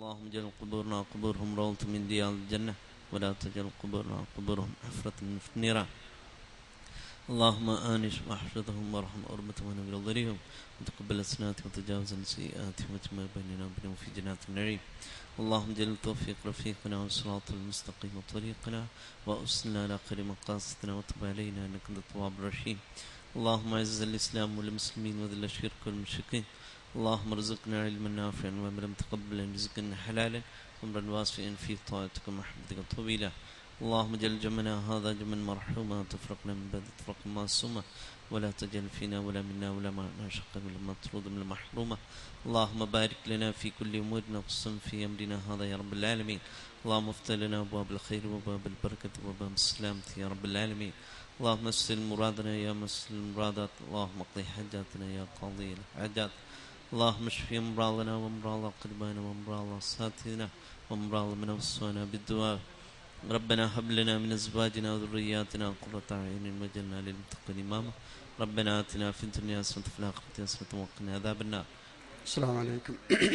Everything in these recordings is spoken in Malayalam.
اللهم اجعل قبورنا قبورهم روضة من رياض الجنة ولا تجعل قبورنا قبورهم حفرة من النيران. اللهم آنس وأحفظهم وارحم أربتهم ونبل ضريهم وتقبل أسناتهم وتجاوز عن سيئاتهم وتم بيننا وبينهم في جنات النعيم. اللهم اجعل التوفيق رفيقنا والصراط المستقيم طريقنا وأوصلنا إلى خير مقاصدنا وتب علينا إنك أنت التواب الرحيم. اللهم أعز الإسلام والمسلمين وذل الشرك والمشركين. اللهم ارزقنا علما نافعا وعملا متقبلا رزقا حلالا عمرا واسعا في طاعتك ومحبتك طويلا. اللهم اجعل جمعنا هذا جمعا مرحوما وتفرقنا من بعد تفرقا معصوما ولا تجعل فينا ولا منا ولا معنا شقا ولا مطرودا ولا محروما. اللهم بارك لنا في كل امورنا وخصوصا في امرنا هذا يا رب العالمين. اللهم افتح لنا ابواب الخير وابواب البركه وابواب السلامه يا رب العالمين. اللهم اسل مرادنا يا مسل المرادات. اللهم اقضي حاجاتنا يا قاضي الحاجات. اللهم اشف امراضنا وامراض اقربائنا وامراض اساتذتنا وامراض من اوصانا بالدعاء. ربنا هب لنا من ازواجنا وذرياتنا قرة اعين واجعلنا للمتقين اماما. ربنا آتنا في الدنيا حسنة وفي الآخرة حسنة وقنا عذاب النار. السلام عليكم.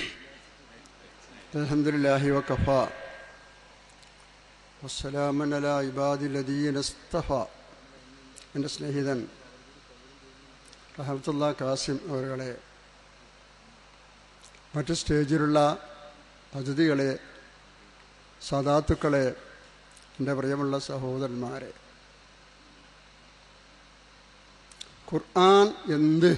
الحمد لله وكفى والسلام على عباد الذين اصطفى. എൻ്റെ സ്നേഹിതൻ റഹ്മത്തുള്ള കാസിം അവരുടെ മറ്റ് സ്റ്റേജിലുള്ള അതിഥികളെ, സാദാത്തുക്കളെ, എൻ്റെ പ്രിയമുള്ള സഹോദരന്മാരെ, ഖുർആൻ എന്ത്?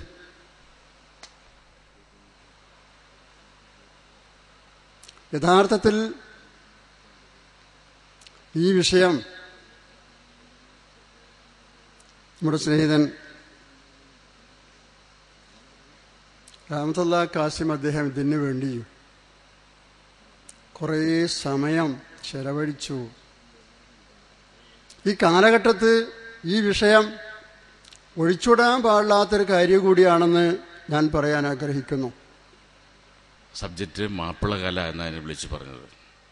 യഥാർത്ഥത്തിൽ ഈ വിഷയം നമ്മുടെ സ്നേഹിതൻ റഹ്മത്തുള്ള കാസിം അദ്ദേഹം ഇതിനു വേണ്ടി കുറേ സമയം ചെലവഴിച്ചു. ഈ കാലഘട്ടത്തിൽ ഈ വിഷയം ഒഴിച്ചുവിടാൻ പാടില്ലാത്തൊരു കാര്യം കൂടിയാണെന്ന് ഞാൻ പറയാൻ ആഗ്രഹിക്കുന്നു. സബ്ജക്റ്റ് മാപ്പിളകല എന്നതിനെ വിളിച്ചു പറഞ്ഞത്.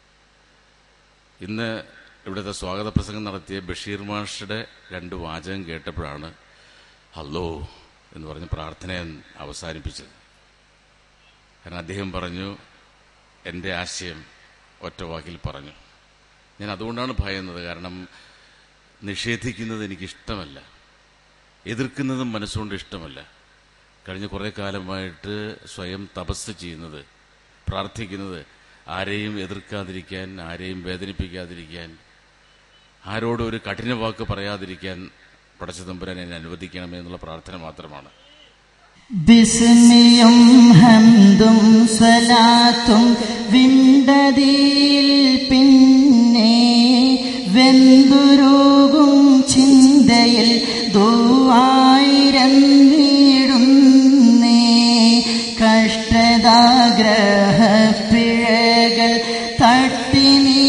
ഇന്ന് ഇവിടുത്തെ സ്വാഗത പ്രസംഗം നടത്തിയ ബഷീർ മാഷയുടെ 2 വാചകം കേട്ടപ്പോഴാണ് ഹല്ലോ എന്ന് പറഞ്ഞ് പ്രാർത്ഥനയെ അവസാനിപ്പിച്ചത്. കാരണം അദ്ദേഹം പറഞ്ഞു, എൻ്റെ ആശയം ഒറ്റ വാക്കിൽ പറഞ്ഞു. ഞാൻ അതുകൊണ്ടാണ് ഭയന്നത്. കാരണം നിഷേധിക്കുന്നത് എനിക്കിഷ്ടമല്ല, എതിർക്കുന്നതും മനസ്സുകൊണ്ട് ഇഷ്ടമല്ല. കഴിഞ്ഞ കുറേ കാലമായിട്ട് സ്വയം തപസ് ചെയ്യുന്നത്, പ്രാർത്ഥിക്കുന്നത് ആരെയും എതിർക്കാതിരിക്കാൻ, ആരെയും വേദനിപ്പിക്കാതിരിക്കാൻ, ആരോടും ഒരു കഠിന വാക്ക് പറയാതിരിക്കാൻ പടച്ചതമ്പുരാൻ എന്നെ അനുവദിക്കണമേ എന്നുള്ള പ്രാർത്ഥന മാത്രമാണ്. ബിസ്മിയും ഹംദും സ്വലാത്തും വിണ്ടതിൽ പിന്നെ വെന്തുരുകും ചിന്തയിൽ ദുആയിരം നീടുന്നേ. കഷ്ടതാഗ്രഹപ്പിഴകൾ തട്ടി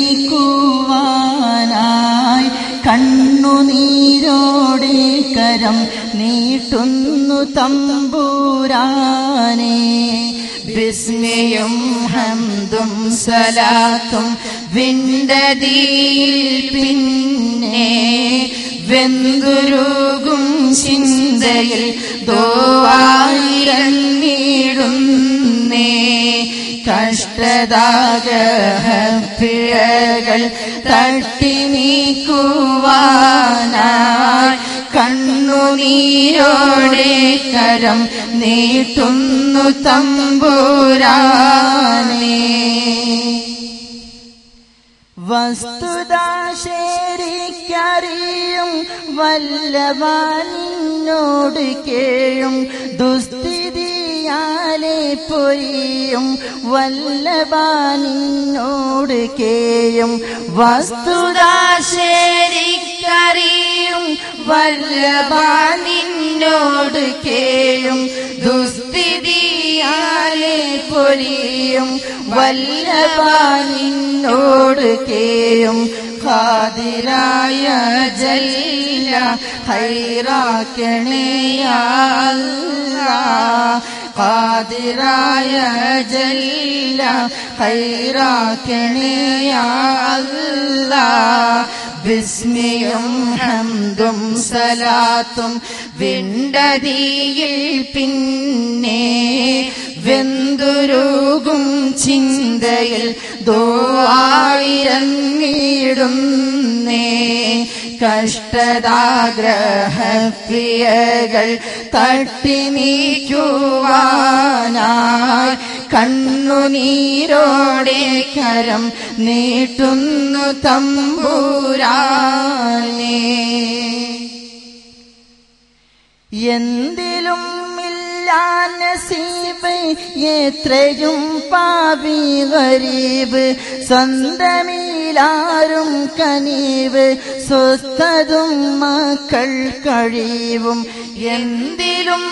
നീക്കുവാനായി കണ്ണുനീരോടെ കരം നീട്ടുന്നു തമ്പുരാനെ. ബിസ്മിയും ഹംദും സലാത്തും വിണ്ടതിൽ പിന്നെ വെന്തുരുകും ചിന്തയിൽ ദുആയിരം നീടുന്നേ. കഷ്ടതാഗ്രഹപ്പിഴകൾ തട്ടി നീക്കുവാനായി കണ്ണുനീരോടെ കരം നീട്ടുന്നു തമ്പുരാനെ. വസ്തുത ശരിക്കറിയും വല്ലവാനിന്നോട് കേഴും ദുസ്ഥിതിയാലെ പൊരിയും വല്ലവാനിന്നോട് കേയും. വസ്തുത ശരിക്കറിയും വല്ലവാനിന്നോട് കേയും ദുസ്ഥിതിയാലെ പൊരിയും വല്ലവാനിന്നോട് കേയും. ഖാദിറായ ജല്ല ഖൈറാക്കണേ യാ അല്ലാഹ്. ഖാദിറായ ജല്ല ഖൈറാക്കണേ യാ അല്ലാഹ്. ബിസ്മിയും ഹംദും സലാത്തും വിണ്ടതിയിൽ പിന്നെ വെന്തുരുകും ചിന്തയിൽ ദുആയിരങ്ങിടുന്നേ. കഷ്ടതാഗ്രഹപ്രിയകൾ തട്ടി നീക്കുവാനായി കണ്ണുനീരോടെ കരം നീട്ടുന്നു തമ്പുരാനേ. എന്തിലും നസീബ് എത്രയും പാപി ഗരീബ് സ്വന്തമിലാരും കനീവ് സ്വസ്ഥതും മക്കൾ കഴിവും. എന്തിലും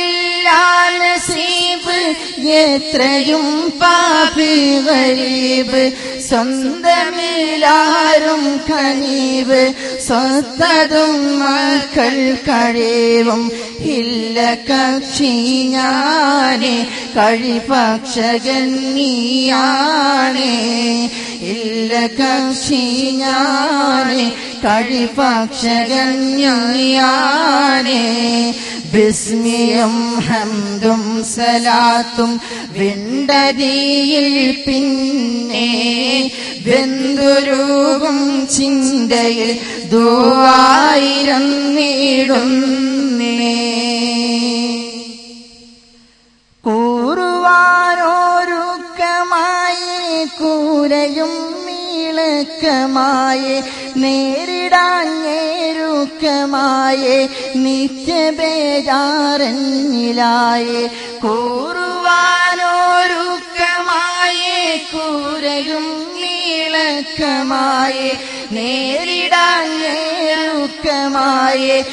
നസീബ് എത്രയും പാപി ഗരീബ് സ്വന്തമിലാരും കനീവ് സ്വസ്ഥതും മക്കൾ കഴിവും. ഇല്ല കക്ഷി ഞാനേ കഴിപക്ഷകൻ നീയാണേ. ഇല്ല കക്ഷി ഞാനേ കഴിപക്ഷകൻ നീയാണേ. ബിസ്മിയും ഹംദും സലാത്തും വിണ്ടതിയിൽ പിന്നെ വെന്തുരുകും ചിന്തയിൽ ദുആയിരങ്ങിടുന്നേ. കൂറുവാനോരുക്കമായി കൂരയും മീളക്കമായി നേരിടാൻ ഞെരുക്കമായി നിത്യബേജാറന്നിലായി. കൂറുവാനോരുക്കമായി കൂരയും മീളക്കമായി നേരിടാൻ ഞെരുക്കമായി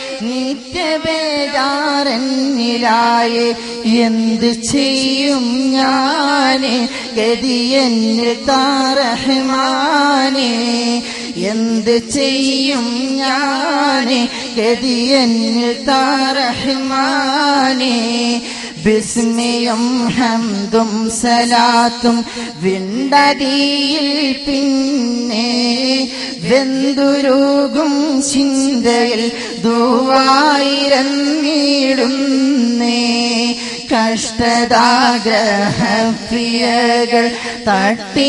നിത്യബേജാറന്നിലായി. എന്ത് ചെയ്യും ഞാന് ഗതിയെന്നിൽ താറഹ്മാനേ. എന്ത് ചെയ്യും ഞാന് ഗതിയെന്നിൽ താറഹ്മാനേ. ബിസ്മിയും ഹംദും സലാത്തും വിണ്ടതിയിൽ പിന്നെ വെന്തുരുകും ചിന്തയിൽ ദുആയിരങ്ങിടുന്നേ. കഷ്ടതാഗ്രഹപ്രിയകൾ തട്ടി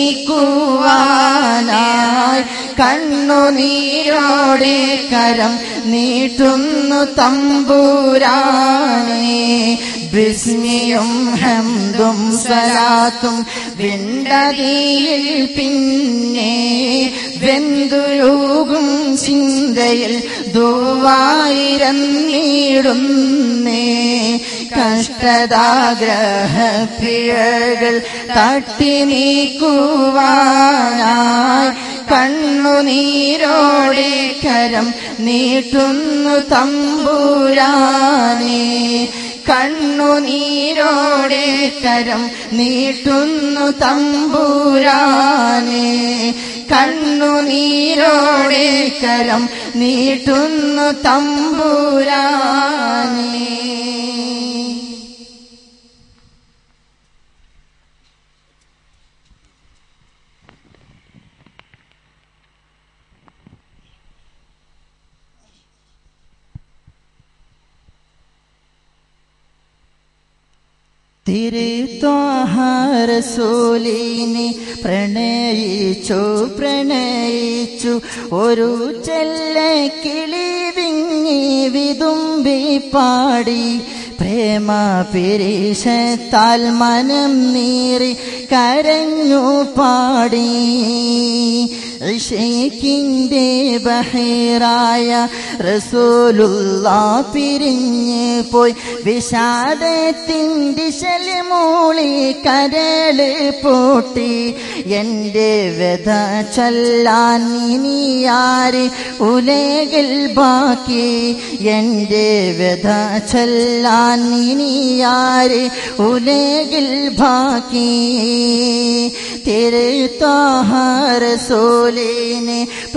നീക്കുവാനായി കണ്ണുനീരോടെ കരം നീട്ടുന്നു തമ്പുരാനേ. ബിസ്മിയും ഹംദും സലാത്തും വിണ്ടതിയിൽ പിന്നെ വെന്തുരുകും ചിന്തയിൽ ദുആയിരങ്ങിടുന്നേ. കഷ്ടതാഗ്രഹപ്രിയകൾ തട്ടി നീക്കുവാനായി കണ്ണുനീരോടെ കരം നീട്ടുന്നു തമ്പുരാനേ. കണ്ണുനീരോടെ കരം നീട്ടുന്നു തമ്പുരാനേ. കണ്ണുനീരോടെ കരം നീട്ടുന്നു തമ്പുരാനേ. തിരുത്വാഹ റസൂലിനെ പ്രണയിച്ചു ഒരു ചെല്ല കിളി വിങ്ങി വിതുമ്പി പാടി പ്രേമ പിരീശത്താൽ മനം നീറി കരഞ്ഞു പാടി. ഇശക്കിന്റെ ബഹീറായ റസൂലുള്ളാഹ് പിരിഞ്ഞ് പോയി വിഷാദത്തിൻ്റെ ശലമൂളി കരള് പൊട്ടി. എൻ്റെ വ്യഥ ചൊല്ലാൻ ഇനിയാര് ഉലകിൽ ബാക്കി. എൻ്റെ വ്യഥ ചൊല്ലാൻ ഇനിയാര് ഉലകിൽ ബാക്കി. തിരുത്വാഹ റസൂലിനെ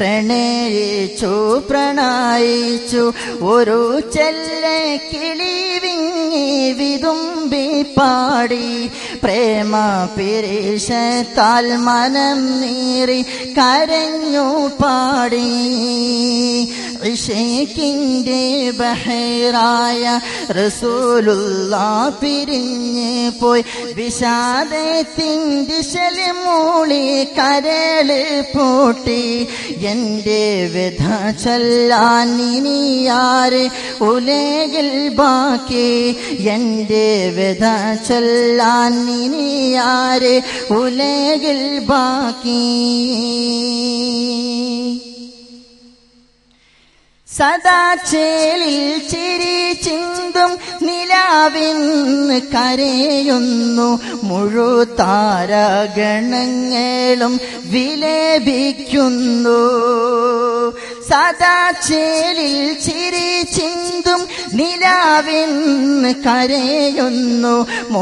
പ്രണയിച്ചു ഒരു ചെല്ല കിളി വിങ്ങി വിതുമ്പി പാടി പ്രേമ പിരീശത്താൽ മനം നീറി കരഞ്ഞു പാടി. ഇശേക്കിന്റെ ബഹറായ റസൂലുള്ളാഹ് പിരിഞ്ഞ് പോയി വിഷാദത്തിൻ്റെ ശലമൂളി കരള് പൂട്ടി എൻ്റെ വ്യഥ ചൊല്ലാൻ ഇനിയാര് ഉലകിൽ ബാക്കി എൻ്റെ വ്യഥ ചൊല്ലാൻ ഇനിയാര് ഉലകിൽ ബാക്കി സദാ ചേലിൽ ചിരി ചിന്തും നിലാവിന്ന് കരയുന്നു മുഴുതാരഗണങ്ങളും വിലപിക്കുന്നു സദാ ചേലിൽ ചിരി ചിന്തും നിലാവിന്ന് കരയുന്നു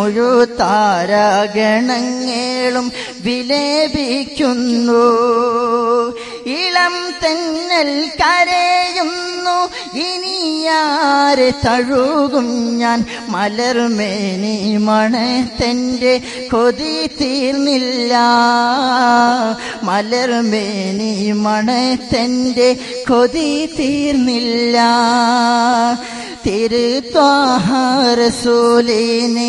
മുഴുതാരഗണങ്ങളും വിലപിക്കുന്നു ഇളം തെന്നൽ കരയുന്നു ഇനിയാരെ തഴുകും ഞാൻ മലർമേനി മണത്തൻ്റെ കൊതി തീർന്നില്ല മലർമേനി മണത്തൻ്റെ കൊതി തീർന്നില്ല തിരുത്വാഹ റസൂലിനെ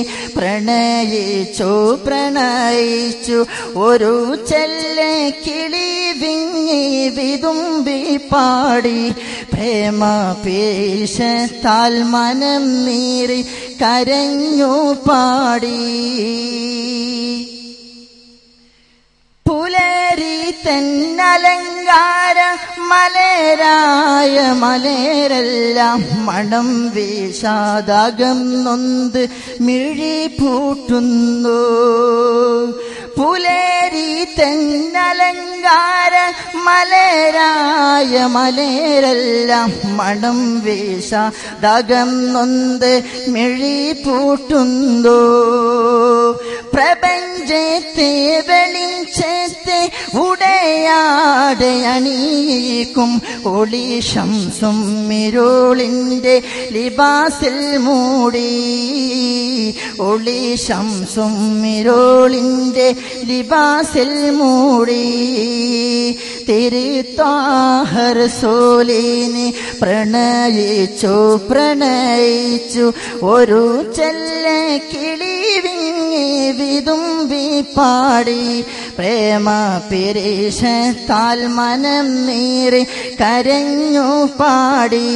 പ്രണയിച്ചു ഒരു ചെല്ല കിളി വിങ്ങി വിതുമ്പി പാടി പ്രേമ പേശത്താൽ മനം നീറി കരഞ്ഞു പാടി പുലരി തന്നലങ്കാര മലരായ മലരെല്ലാം മണം വീശാതകം നൊന്ത് മിഴി പൂട്ടുന്നു പുലരി തന്നലങ്കാര മലരായ മലരെല്ലാം മണം വീശാതകം നൊന്ത് മിഴി പൂട്ടുന്നു പ്രപഞ്ചത്തെ വെളിച്ചത്തെ ഉടയാടെ അണിയിക്കും ഒളി ശംസും ഇരുളിൻ്റെ ലിബാസിൽ മൂടി ഒളി ശംസും ഇരുളിൻ്റെ ലിബാസിൽ മൂടി തിരുത്വാഹ റസൂലിനെ പ്രണയിച്ചു ഒരു ചെല്ല കിളി വിങ്ങി വിതുമ്പി പാടി പ്രേമ പിരീശത്താൽ മനം നീറി കരഞ്ഞു പാടി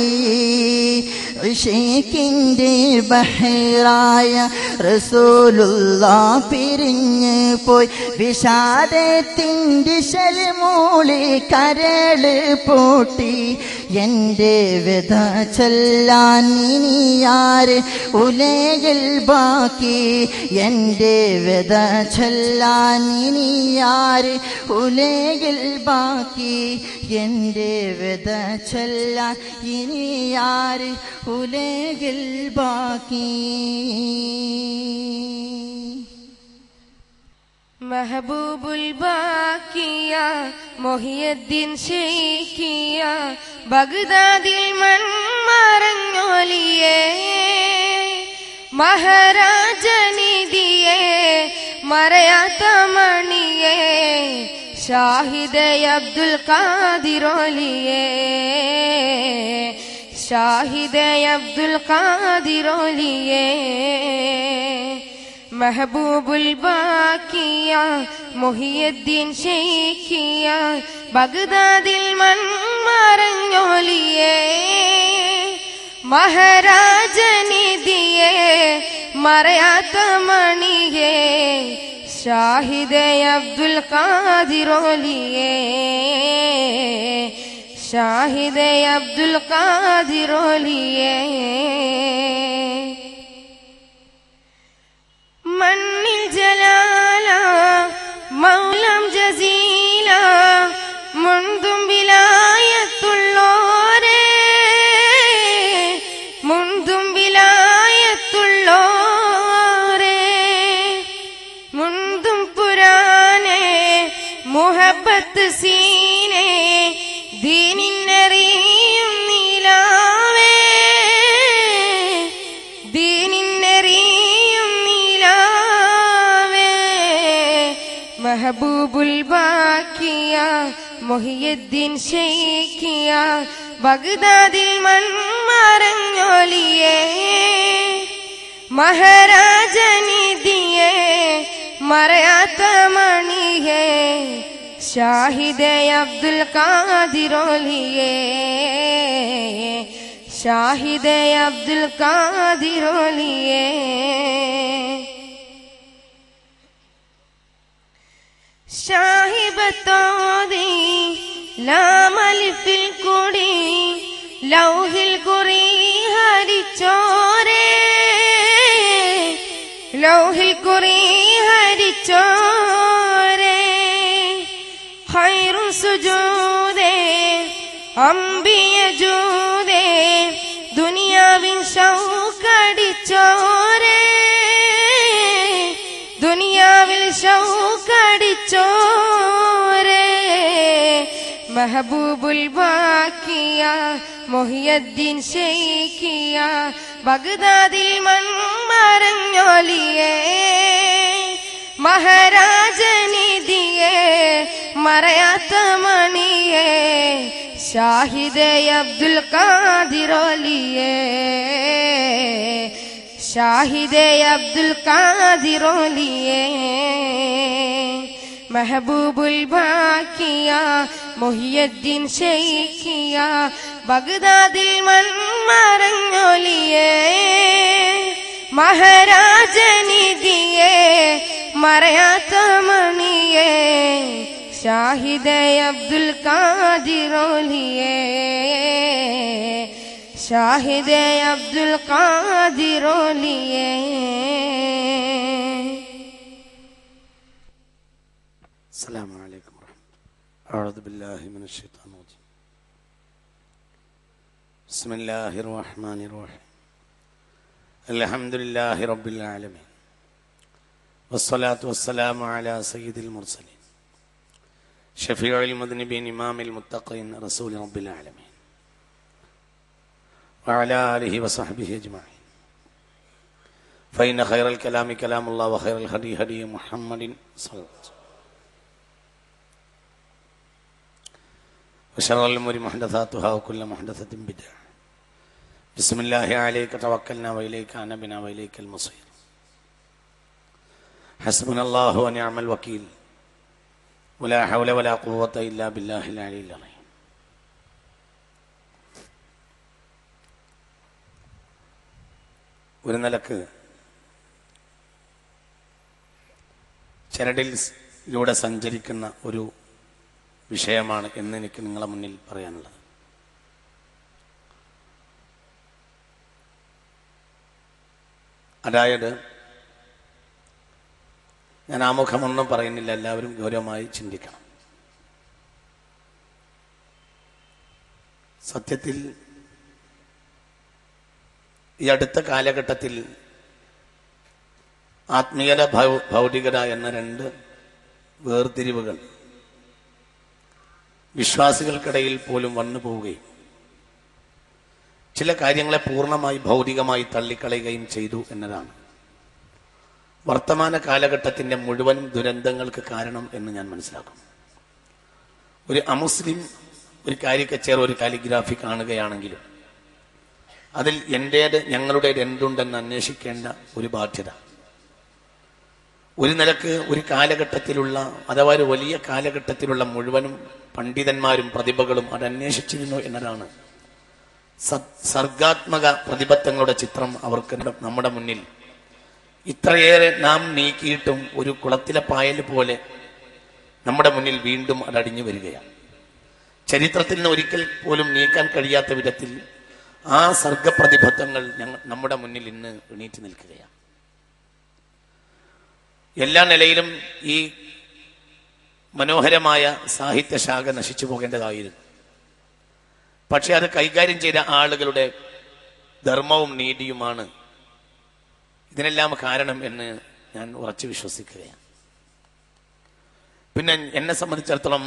ഇശേക്കിന്റെ ബഹറായ റസൂലുള്ളാഹ് പിരിഞ്ഞ് പോയി വിഷാദത്തിൻ്റെ ശലമൂളി കരള് പൂട്ടി എൻ്റെ വ്യഥ ചൊല്ലാൻ ഇനിയാര് ഉലകിൽ ബാക്കി എൻ്റെ വ്യഥ ചൊല്ലാൻ ഇനിയാര് ഉലകിൽ ബാക്കി എൻ്റെ വ്യഥ ചൊല്ലാൻ ഇനിയാര് ഉലകിൽ ബാക്കി മെഹബൂബുൽ ബാക്കിയ മൊഹിയുദ്ദീൻ ശൈഖിയ ബഗ്ദാദിൽ മൺമറഞ്ഞോലിയേ മഹാരാജനിധിയേ മറയാത്ത മണിയേ ഷാഹിദേ അബ്ദുൽ ഖാദിറോലിയേ ഷാഹിദേ അബ്ദുൽ ഖാദിറോലിയേ മെഹബൂബുൽ ബാക്കിയ മൊഹിയുദ്ദീൻ ശൈഖിയ ബഗ്ദാദിൽ മൺമറഞ്ഞോലിയേ മഹാരാജനിധിയേ മറയാത്ത മണിയേ ഷാഹിദേ അബ്ദുൽ ഖാദിറോലിയേ ഷാഹിദേ അബ്ദുൽ ഖാദിറോലിയേ മണ്ണിൽ ജലാല മൗലം ജസീല മുൻതുമ്പിലായത്തുള്ളോരേ മുൻതുമ്പിലായത്തുള്ളോരേ മുൻതും പുരാനേ മുഹബത്ത് സീനേ ദീനിന്നറിയും നീലാവേ ദീനിന്നറിയും നീലാവേ മെഹബൂബുൽ ബാക്കിയ മൊഹിയുദ്ദീൻ ശൈഖിയ ബഗ്ദാദിൽ മൺമറഞ്ഞൊലിയേ മഹാരാജനിധിയേ മറയാത്ത മണിയേ ഷാഹിദേ അബ്ദുൽ ഖാദിറോലിയേ ഷാഹിദേ അബ്ദുൽ ഖാദിറോലിയേ ഷാഹിബത്തോതി ലാമലിഫിൽ കൂടി ലൗഹിൽ കുറി ഹരിച്ചോരേ ലൗഹിൽ കുറി ഹരിച്ചോരേ ഖൈറു സുജൂദേ അംബിയ ജൂദേ ദുനിയാവിൻ ഷൗക്കടിച്ചോരേ ദുനിയാവിൽ ഷൗക്കടിച്ചോരേ മെഹബൂബുൽ ബാക്കിയ മുഹിയുദ്ദീൻ ശൈഖിയ ബഗ്ദാദിൽ മൺമറഞ്ഞൊലിയേ മഹാരാജനിധിയേ മറയാത്ത മണിയേ ഷാഹിദേ അബ്ദുൽ ഖാദിറോലിയേ ഷാഹിദേ അബ്ദുൽ ഖാദിറോലിയേ മെഹബൂബുൽ ബാക്കിയ മുഹിയുദ്ദീൻ ശൈഖിയ ബഗ്ദാദിൽ മൺമറഞ്ഞൊലിയേ മഹാരാജനിധിയേ മറയാത്ത മണിയേ ഷാഹിദേ അബ്ദുൽ ഖാദിറോലിയേ ഷാഹിദേ അബ്ദുൽ ഖാദിറോലിയേ السلام عليكم ورحمة الله. أعوذ بالله من الشيطان الرجيم. بسم الله الرحمن الرحيم. الحمد لله رب العالمين والصلاة والسلام على سيد المرسلين شفيع المذنبين إمام المتقين رسول رب العالمين وعلى آله وصحبه أجمعين. فإن خير الكلام كلام الله وخير الهدي هدي محمد صلى الله عليه وسلم وشر الأمور محدثاتها وكل محدثة بدعة. بسم الله عليك توكلنا وإليك أنبنا وإليك المصير. حسبنا الله ونعم الوكيل ولا حول ولا قوة إلا بالله العلي العظيم. ഒരു നിലക്ക് ചരടിലൂടെ സഞ്ചരിക്കുന്ന ഒരു വിഷയമാണ് എന്ന് എനിക്ക് നിങ്ങളെ മുന്നിൽ പറയാനുള്ളത്. അതായത് ഞാൻ ആമുഖമൊന്നും പറയുന്നില്ല, എല്ലാവരും ഗൗരവമായി ചിന്തിക്കണം. സത്യത്തിൽ ഈ അടുത്ത കാലഘട്ടത്തിൽ ആത്മീയത ഭൗതികത എന്ന രണ്ട് വേർതിരിവുകൾ വിശ്വാസികൾക്കിടയിൽ പോലും വന്നു പോവുകയും ചില കാര്യങ്ങളെ പൂർണ്ണമായി ഭൗതികമായി തള്ളിക്കളയുകയും ചെയ്തു എന്നതാണ് വർത്തമാന കാലഘട്ടത്തിന്റെ മുഴുവൻ ദുരന്തങ്ങൾക്ക് കാരണം എന്ന് ഞാൻ മനസ്സിലാക്കുന്നു. ഒരു അമുസ്ലിം ഒരു കാരിക്കച്ചർ, ഒരു കാലിഗ്രാഫി കാണുകയാണെങ്കിലും അതിൽ എന്റേത് ഞങ്ങളുടേത് എന്തുണ്ടെന്ന് അന്വേഷിക്കേണ്ട ഒരു ബാധ്യത ഒരു നിലക്ക് ഒരു കാലഘട്ടത്തിലുള്ള അഥവാ ഒരു വലിയ കാലഘട്ടത്തിലുള്ള മുഴുവനും പണ്ഡിതന്മാരും പ്രതിഭകളും അത് അന്വേഷിച്ചിരുന്നു എന്നതാണ്. സർഗാത്മക പ്രതിബദ്ധങ്ങളുടെ ചിത്രം അവർക്ക് നമ്മുടെ മുന്നിൽ ഇത്രയേറെ നാം നീക്കിയിട്ടും ഒരു കുളത്തിലെ പായൽ പോലെ നമ്മുടെ മുന്നിൽ വീണ്ടും അതടിഞ്ഞു വരികയാണ്. ചരിത്രത്തിൽ നിന്ന് ഒരിക്കൽ പോലും നീക്കാൻ കഴിയാത്ത വിധത്തിൽ ആ സർഗപ്രതിബദ്ധങ്ങൾ നമ്മുടെ മുന്നിൽ ഇന്ന് എണീറ്റ് നിൽക്കുകയാണ്. എല്ലാ നിലയിലും ഈ മനോഹരമായ സാഹിത്യശാഖ നശിച്ചു പോകേണ്ടതായിരുന്നു. പക്ഷെ അത് കൈകാര്യം ചെയ്ത ആളുകളുടെ ധർമ്മവും നീതിയുമാണ് ഇതിനെല്ലാം കാരണം എന്ന് ഞാൻ ഉറച്ചു വിശ്വസിക്കുകയാണ്. പിന്നെ എന്നെ സംബന്ധിച്ചിടത്തോളം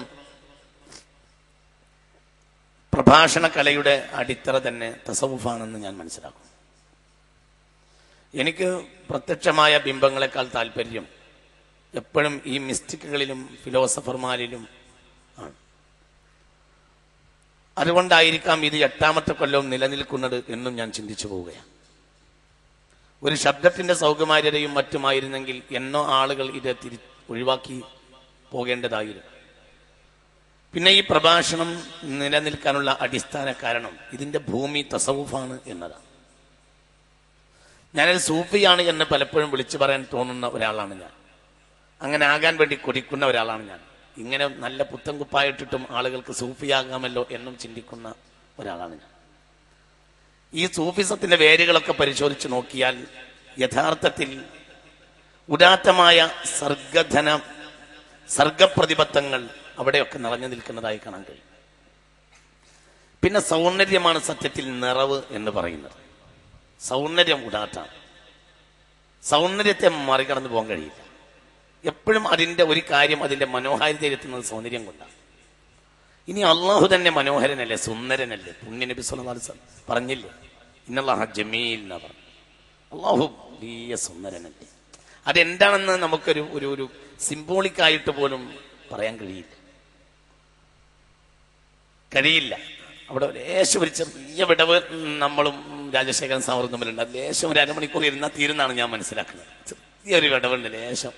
പ്രഭാഷണ കലയുടെ അടിത്തറ തന്നെ തസവുഫാണെന്ന് ഞാൻ മനസ്സിലാക്കും. എനിക്ക് പ്രത്യക്ഷമായ ബിംബങ്ങളെക്കാൾ താല്പര്യം എപ്പോഴും ഈ മിസ്റ്റിക്കുകളിലും ഫിലോസഫർമാരിലും ആണ്. അതുകൊണ്ടായിരിക്കാം ഇത് 8ാമത്തെ കൊല്ലവും നിലനിൽക്കുന്നത് എന്നും ഞാൻ ചിന്തിച്ചു പോവുകയാണ്. ഒരു ശബ്ദത്തിന്റെ സൗകുമാര്യതയും മറ്റുമായിരുന്നെങ്കിൽ എന്നോ ആളുകൾ ഇത് ഒഴിവാക്കി പോകേണ്ടതായിരുന്നു. പിന്നെ ഈ പ്രഭാഷണം നിലനിൽക്കാനുള്ള അടിസ്ഥാന കാരണം ഇതിന്റെ ഭൂമി തസവുഫാണ് എന്നതാണ്. ഞാനൊരു സൂഫിയാണ് എന്ന് പലപ്പോഴും വിളിച്ചു പറയാൻ തോന്നുന്ന ഒരാളാണ് ഞാൻ. അങ്ങനെ ആകാൻ വേണ്ടി കൊതിക്കുന്ന ഒരാളാണ് ഞാൻ. ഇങ്ങനെ നല്ല പുത്തൻ കുപ്പായിട്ടിട്ടും ആളുകൾക്ക് സൂഫിയാകാമല്ലോ എന്നും ചിന്തിക്കുന്ന ഒരാളാണ് ഞാൻ. ഈ സൂഫിസത്തിന്റെ വേരുകളൊക്കെ പരിശോധിച്ച് നോക്കിയാൽ യഥാർത്ഥത്തിൽ ഉദാത്തമായ സർഗപ്രതിബദ്ധങ്ങൾ അവിടെയൊക്കെ നിറഞ്ഞു നിൽക്കുന്നതായി കാണാൻ കഴിയും. പിന്നെ സൗന്ദര്യമാണ് സത്യത്തിൽ നിറവ് എന്ന് പറയുന്നത്. സൗന്ദര്യം ഉദാത്താണ്. സൗന്ദര്യത്തെ മറികടന്നു പോകാൻ കഴിയില്ല. എപ്പോഴും അതിന്റെ ഒരു കാര്യം അതിന്റെ മനോഹാരിതയിലെത്തുന്നത് സൗന്ദര്യം കൊണ്ടാണ്. ഇനി അള്ളാഹു തന്നെ മനോഹരനല്ലേ, സുന്ദരനല്ലേ? പുണ്യ നബി സല്ലല്ലാഹു അലൈഹി വസല്ലം പറഞ്ഞില്ലേ, ഇന്നല്ലാഹ ജമീൽ എന്ന് പറഞ്ഞു. അള്ളാഹു വലിയ സുന്ദരനല്ലേ? അതെന്താണെന്ന് നമുക്കൊരു ഒരു ഒരു സിംബോളിക്കായിട്ട് പോലും പറയാൻ കഴിയില്ല. അവിടെ ലേശം ഒരു ചെറിയ വിടവ് നമ്മളും രാജശേഖരൻ സാറും തമ്മിലുണ്ട്. അത് ലേശം ഒരു അരമണിക്കൂർ ഇരുന്നാൽ തീരുന്നാണ് ഞാൻ മനസ്സിലാക്കുന്നത്. ചെറിയൊരു വിടവുണ്ട് ലേശം.